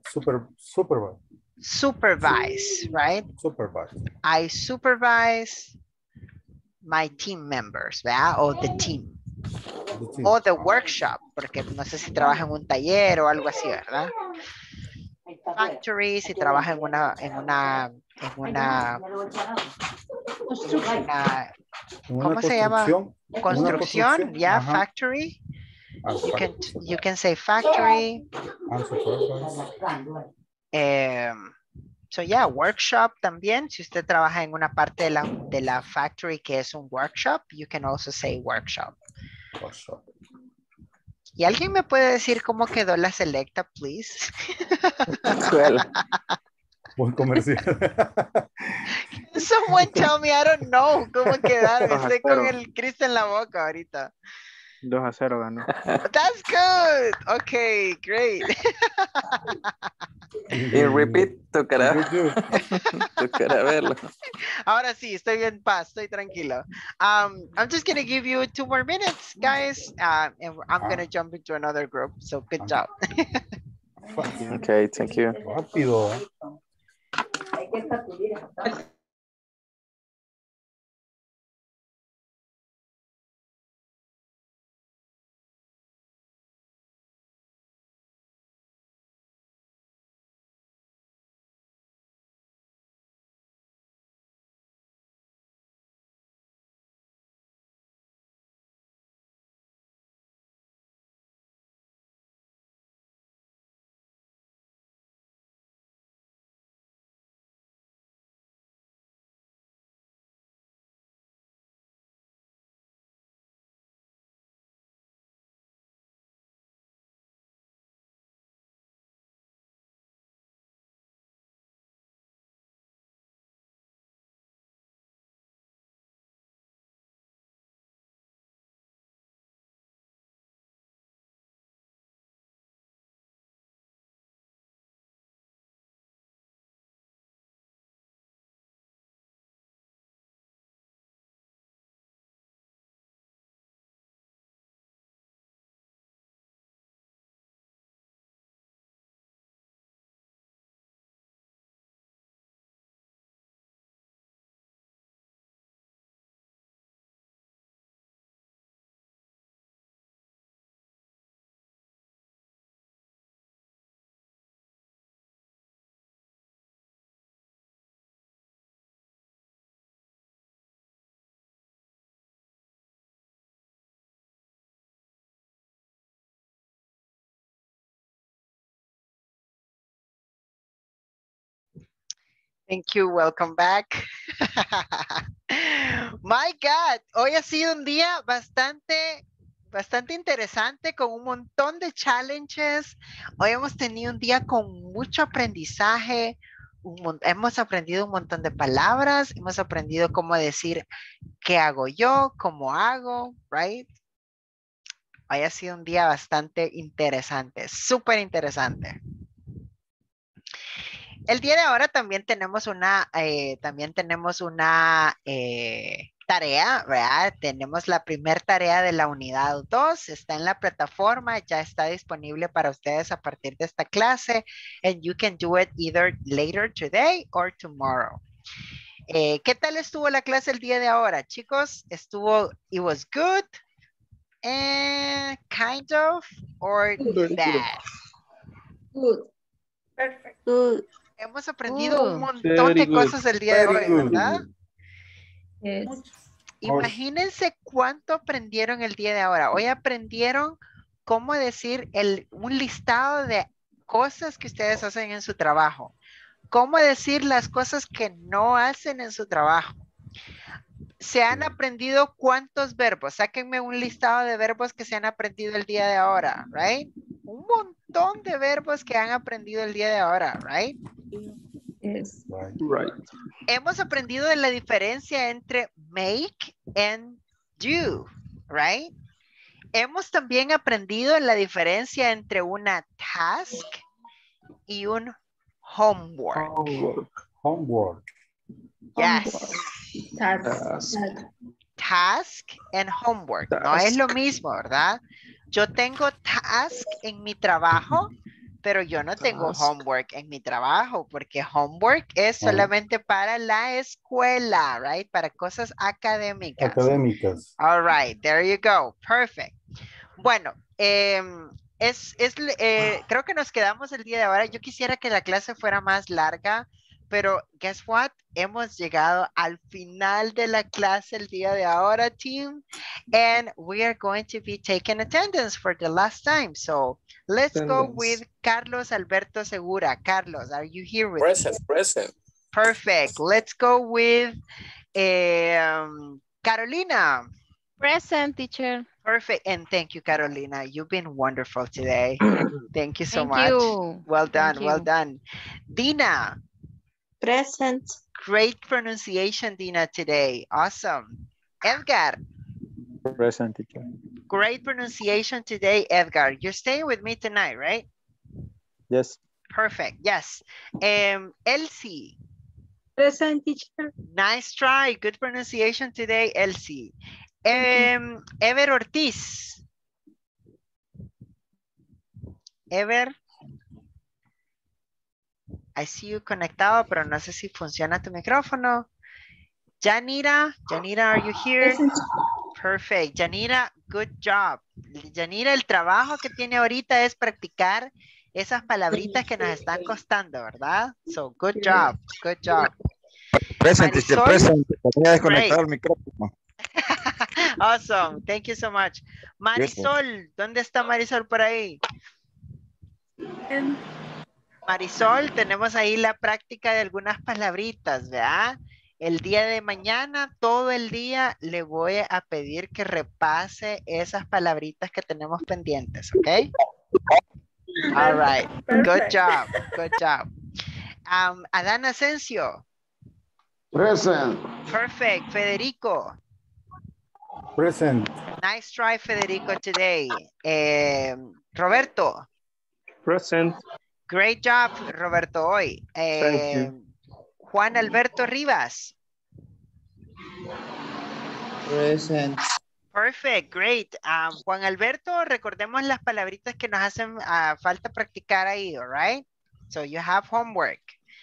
Supervise, right? Supervise. I supervise my team members, ¿verdad? O the team. O the workshop, porque no sé si trabaja en un taller o algo así, ¿verdad? Factory, si trabaja en una ¿cómo se llama? Construcción, yeah, factory. You can say factory. So yeah, workshop también. Si usted trabaja en una parte de la factory que es un workshop, you can also say workshop. ¿Y alguien me puede decir cómo quedó la selecta, please? Buen comercial. Someone tell me, I don't know cómo quedaron. Estoy con el Cristo en la boca ahorita. 2-0 ganó. That's good. Okay, great. Y repeat, tocará verlo. Ahora sí, estoy en paz, estoy tranquilo. I'm just going to give you 2 more minutes, guys, and I'm going to jump into another group. So good job. Okay, thank you. Rápido. Thank you, welcome back. My God, hoy ha sido un día bastante interesante con un montón de challenges. Hoy hemos tenido un día con mucho aprendizaje. Hemos aprendido un montón de palabras. Hemos aprendido cómo decir qué hago yo, cómo hago, right? Hoy ha sido un día bastante interesante, súper interesante. El día de ahora también tenemos una tarea, ¿verdad? Tenemos la primera tarea de la unidad 2, está en la plataforma, ya está disponible para ustedes a partir de esta clase, and you can do it either later today or tomorrow. ¿Qué tal estuvo la clase el día de ahora, chicos? It was good, kind of, or bad? Good. Perfect. Good. Hemos aprendido un montón de cosas el día de hoy, ¿verdad? Yes. Imagínense cuánto aprendieron el día de ahora. Hoy aprendieron cómo decir un listado de cosas que ustedes hacen en su trabajo. Cómo decir las cosas que no hacen en su trabajo. Se han aprendido cuántos verbos. Sáquenme un listado de verbos que se han aprendido el día de ahora, right? Un montón de verbos que han aprendido el día de ahora, right? Yes. Right. Hemos aprendido de la diferencia entre make and do, right? Hemos también aprendido la diferencia entre una task y un homework. Homework. Yes. Task and homework. No es lo mismo, ¿verdad? Yo tengo task en mi trabajo, pero yo no tengo homework en mi trabajo, porque homework es solamente para la escuela, right? Para cosas académicas. Académicas. All right, there you go. Perfect. Bueno, creo que nos quedamos el día de ahora. Yo quisiera que la clase fuera más larga, pero guess what? Hemos llegado al final de la clase el día de ahora, team, and we are going to be taking attendance for the last time. So let's go with Carlos Alberto Segura. Carlos, are you here with me? Present. Perfect. Let's go with Carolina. Present, teacher. Perfect. And thank you, Carolina. You've been wonderful today. Thank you so Thank much. you. Well done. Thank you. Well done. Dina. Present. Great pronunciation, Dina, today. Awesome. Edgar. Present, teacher. Great pronunciation today, Edgar. You're staying with me tonight, right? Yes. Perfect. Yes. Elsie. Present, teacher. Nice try. Good pronunciation today, Elsie. Ever Ortiz. Ever. I see you conectado, pero no sé si funciona tu micrófono. Janira, are you here? Perfect. Janira, good job. Janira, el trabajo que tiene ahorita es practicar esas palabritas que nos están costando, ¿verdad? So, good job, good job. Presente, presente. Tenía desconectado el micrófono. Awesome, thank you so much. Marisol, ¿dónde está Marisol por ahí? Marisol, tenemos ahí la práctica de algunas palabritas, ¿verdad? El día de mañana, todo el día, le voy a pedir que repase esas palabritas que tenemos pendientes, ¿ok? All right, good job, good job. Adán Asensio. Present. Perfect, Federico. Present. Nice try, Federico, today. Roberto. Present. Great job, Roberto, hoy. Thank you. Juan Alberto Rivas. Present. Perfect, great. Juan Alberto, recordemos las palabritas que nos hacen falta practicar ahí, all right? So you have homework.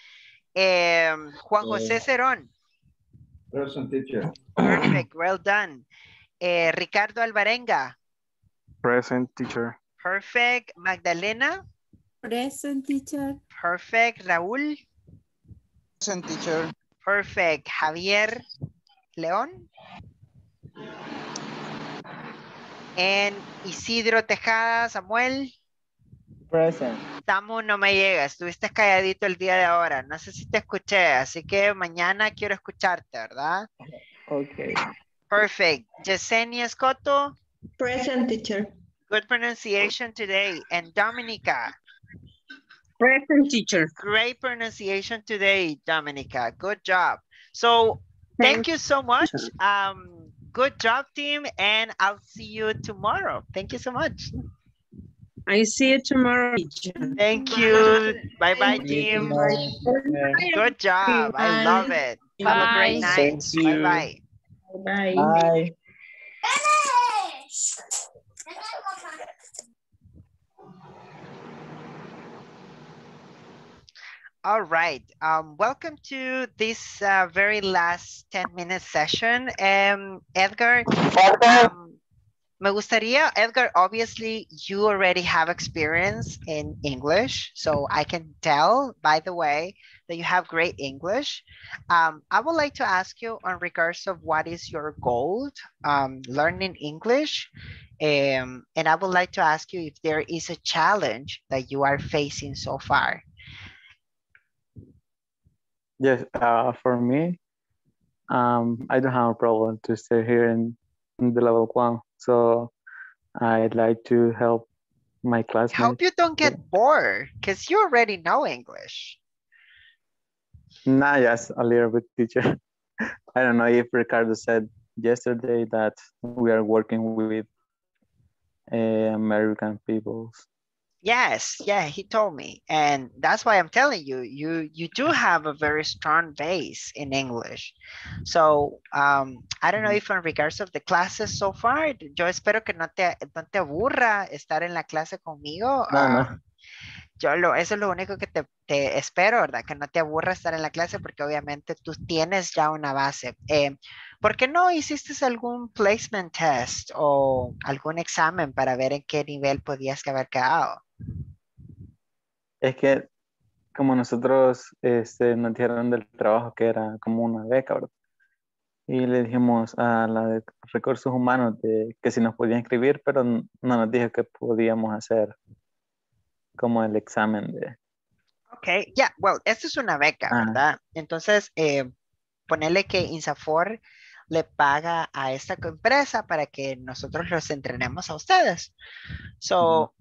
Juan José Cerón. Present, teacher. Perfect, well done. Ricardo Alvarenga. Present, teacher. Perfect. Magdalena. Present, teacher. Perfect. Raúl. Present, teacher. Perfect. Javier León. And Isidro Tejada, Samuel. Present. Tamu, no me llega, estuviste calladito el día de ahora, no sé si te escuché, así que mañana quiero escucharte, ¿verdad? Okay. Perfect. Yesenia Escoto. Present, teacher. Good pronunciation today. And Dominica. Present, teacher. Great pronunciation today, Dominica. Good job. So thank you so much. Good job, team, and I'll see you tomorrow. Thank you so much. I see you tomorrow, teacher. Thank you. Bye-bye, team. Good job. I love it. Have a great night. Bye-bye. Bye. Bye. All right. Welcome to this very last 10-minute session. Edgar, me gustaría, Edgar, obviously you already have experience in English, so I can tell, by the way, that you have great English. I would like to ask you on regards of what is your goal learning English. And I would like to ask you if there is a challenge that you are facing so far. Yes, for me, I don't have a problem to stay here in the level 1. So I'd like to help my classmates. Hope you don't get bored because you already know English. Nah, yes, a little bit, teacher. I don't know if Ricardo said yesterday that we are working with American peoples. Yes, yeah, he told me. And that's why I'm telling you, you do have a very strong base in English. So, I don't know if in regards of the classes so far, yo espero que no te aburra estar en la clase conmigo. No. Eso es lo único que te espero, ¿verdad? Que no te aburra estar en la clase porque obviamente tú tienes ya una base. ¿Por qué no hiciste algún placement test o algún examen para ver en qué nivel podías haber quedado? Es que como nosotros nos dijeron del trabajo que era como una beca, ¿verdad? Y le dijimos a la de recursos humanos que si nos podían inscribir, pero no nos dijo que podíamos hacer como el examen de... Ok, yeah, well, esto es una beca, ¿verdad? Entonces, ponerle que INSAFOR le paga a esta empresa para que nosotros los entrenemos a ustedes. So,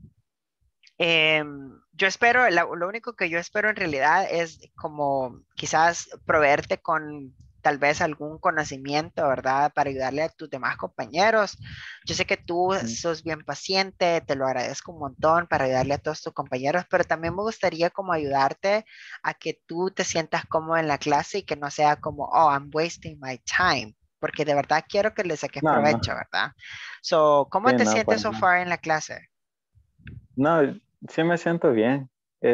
yo espero, lo único que yo espero en realidad es como quizás proveerte con tal vez algún conocimiento, ¿verdad? Para ayudarle a tus demás compañeros. Yo sé que tú sos bien paciente, te lo agradezco un montón para ayudarle a todos tus compañeros, pero también me gustaría como ayudarte a que tú te sientas cómodo en la clase y que no sea como, oh, I'm wasting my time, porque de verdad quiero que le saques provecho, ¿verdad? So, ¿cómo te sientes so far en la clase? No, sí me siento bien.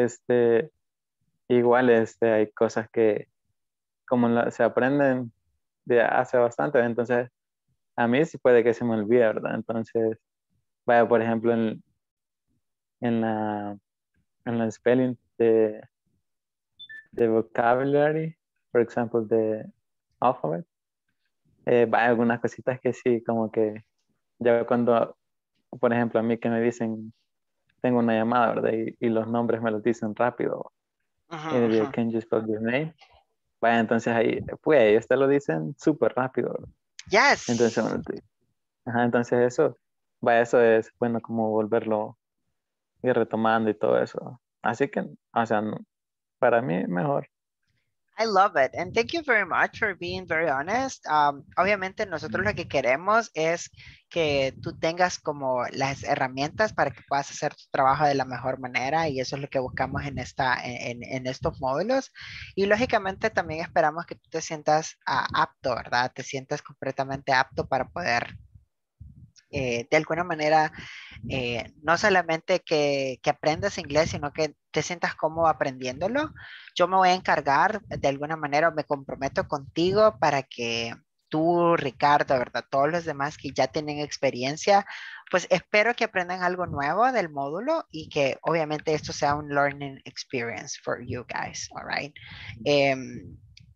Igual hay cosas que como se aprenden de hace bastante, entonces a mí sí puede que se me olvide, ¿verdad? Entonces, vaya, por ejemplo, en la spelling de vocabulary, por ejemplo, de alphabet, vaya, algunas cositas que sí, como que ya cuando, por ejemplo, a mí que me dicen, tengo una llamada, ¿verdad? Y los nombres me los dicen rápido. Can you spell your name? Vaya, entonces ahí, pues ellos te lo dicen súper rápido, ¿verdad? Yes. Entonces, entonces eso, vaya, eso es bueno como volverlo ir retomando y todo eso. Así que, o sea, para mí mejor. I love it. And thank you very much for being very honest. Obviamente nosotros lo que queremos es que tú tengas como las herramientas para que puedas hacer tu trabajo de la mejor manera y eso es lo que buscamos en estos módulos. Y lógicamente también esperamos que tú te sientas apto, ¿verdad? Te sientas completamente apto para poder de alguna manera no solamente que aprendas inglés, sino que te sientas cómodo aprendiéndolo. Yo me voy a encargar de alguna manera, me comprometo contigo para que tú, Ricardo, ¿verdad? Todos los demás que ya tienen experiencia, pues espero que aprendan algo nuevo del módulo y que obviamente esto sea un learning experience for you guys, all right?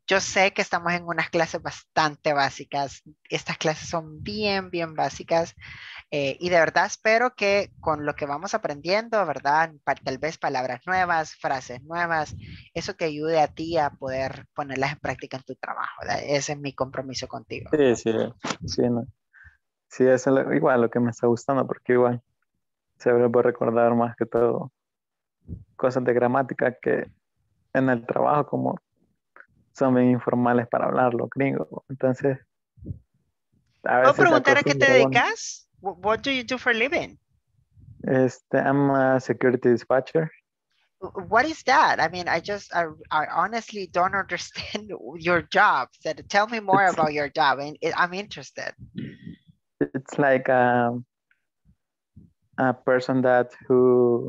Yo sé que estamos en unas clases bastante básicas. Estas clases son bien, bien básicas. Y de verdad espero que con lo que vamos aprendiendo, ¿verdad? Tal vez palabras nuevas, frases nuevas, eso te ayude a ti a poder ponerlas en práctica en tu trabajo, ¿verdad? Ese es mi compromiso contigo. Sí, sí, sí, no. Sí, eso es igual lo que me está gustando, porque igual se vuelve a recordar más que todo cosas de gramática que en el trabajo como son bien informales para hablar los gringos. Entonces, a ¿Puedo veces se preguntar a qué te acostumbra uno. dedicas? What do you do for a living? I'm a security dispatcher. What is that? I mean, I honestly don't understand your job. So tell me more about your job, and I'm interested. It's like a person that who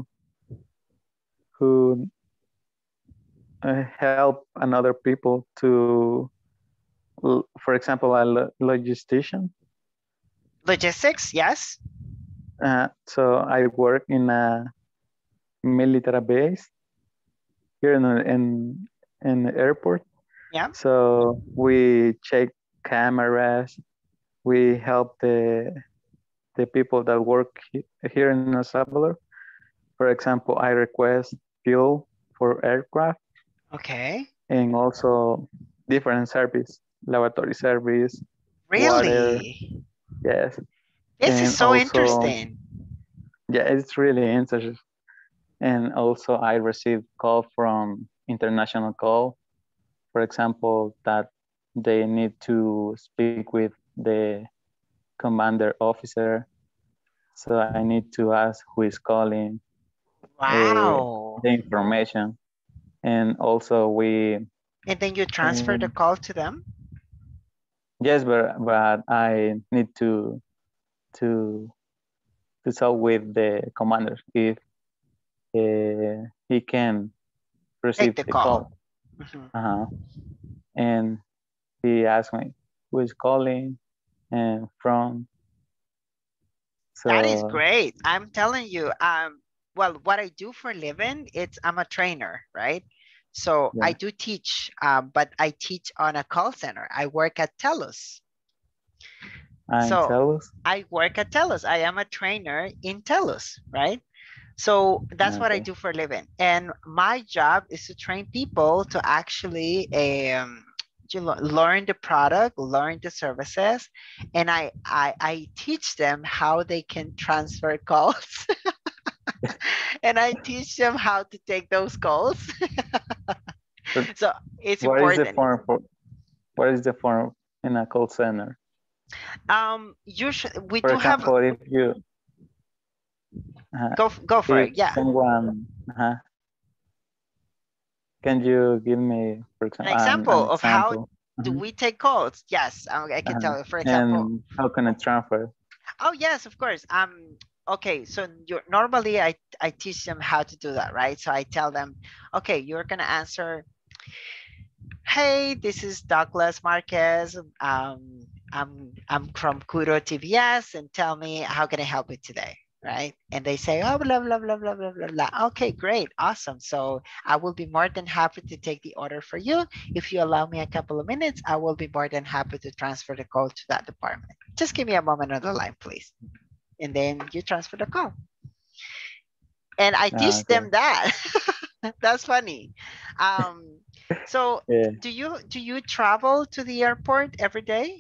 help another people to, for example, a logistician. Logistics, yes. So I work in a military base here in the airport. Yeah. So we check cameras. We help the people that work here in El Salvador. For example, I request fuel for aircraft. Okay. And also different service, laboratory service, really? Water. Yes. This is so also, interesting. Yeah, it's really interesting. And also I received call from international call, for example, that they need to speak with the commander officer. So I need to ask who is calling. Wow. The information. And also And then you transfer the call to them? Yes, but I need to talk with the commander if he can receive the call. Mm-hmm. And he asked me who is calling and from. So, that is great. I'm telling you, well, what I do for a living, I'm a trainer, right? So yeah. I do teach, but I teach on a call center. I work at TELUS. TELUS? I work at TELUS. I am a trainer in TELUS, right? So that's what I do for a living. And my job is to train people to actually learn the product, learn the services, and I teach them how they can transfer calls. And I teach them how to take those calls. So it's important. What is the form in a call center? Usually we for do example, have. If you go for it, yeah. Someone, can you give me, for example, an example of how do we take calls? Yes, I can tell you. For example, and how can I transfer? Oh yes, of course. Okay, so normally I teach them how to do that, right? So I tell them, okay, you're gonna answer, hey, this is Douglas Marquez. I'm from Kuro TVS, and tell me how can I help you today, right? And they say, oh, blah, blah, blah, blah, blah, blah, blah. Okay, great, awesome. So I will be more than happy to take the order for you. If you allow me a couple of minutes, I will be more than happy to transfer the call to that department. Just give me a moment on the line, please. And then you transfer the call. And I teach them that. That's funny. So yeah. do you travel to the airport every day?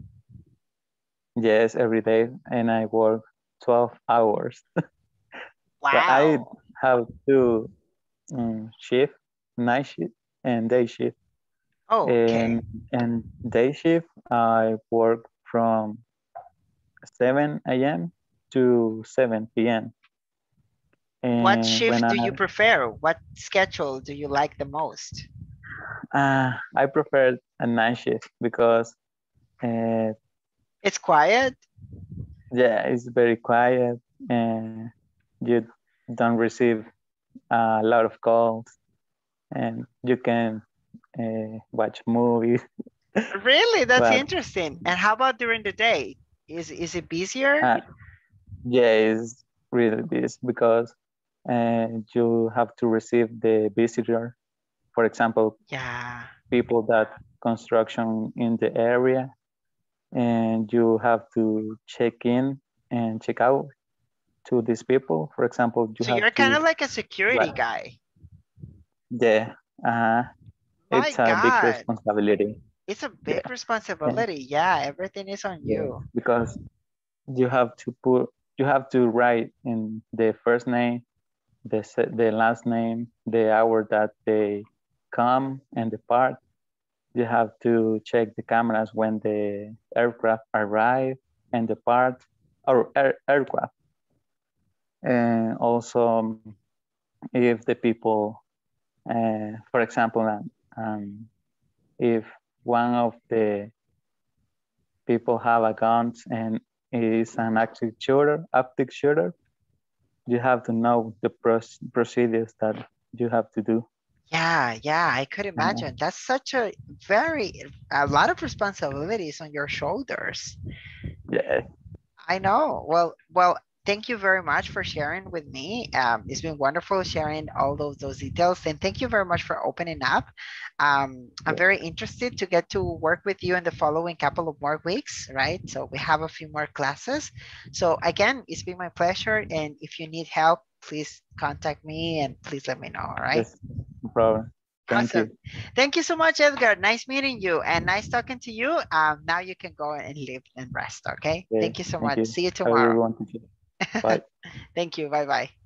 Yes, every day, and I work 12 hours. Wow. So I have two shifts, night shift and day shift. Oh, okay. And day shift, I work from 7 a.m. to 7 p.m. And what shift do you prefer? What schedule do you like the most? I prefer a night shift because it's quiet. Yeah, it's very quiet, and you don't receive a lot of calls, and you can watch movies. Really? That's interesting. And how about during the day? Is it busier? Yeah, it's really busy because you have to receive the visitor for example, yeah, people that construction in the area, and you have to check in and check out to these people. For example, you so have you're to, kind of like a security guy. yeah, My it's a big God, responsibility. it's a big responsibility. Yeah, everything is on you. Because you have to write in the first name, the last name, the hour that they come, and the part. You have to check the cameras when the aircraft arrive and the part or aircraft. And also if the people, for example, if one of the people have a gun and is an active shooter, you have to know the procedures that you have to do. Yeah, I could imagine. That's such a lot of responsibilities on your shoulders. Yeah. I know. Well, thank you very much for sharing with me. It's been wonderful sharing all of those details, and thank you very much for opening up. I'm very interested to get to work with you in the following couple of more weeks, right? So we have a few more classes. So again, it's been my pleasure, and if you need help, please contact me and please let me know, all right? Yes, no problem. Thank you. Thank you so much, Edgar. Nice meeting you and nice talking to you. Now you can go and live and rest, okay? Thank you so much. See you tomorrow. Bye. Thank you. Bye-bye.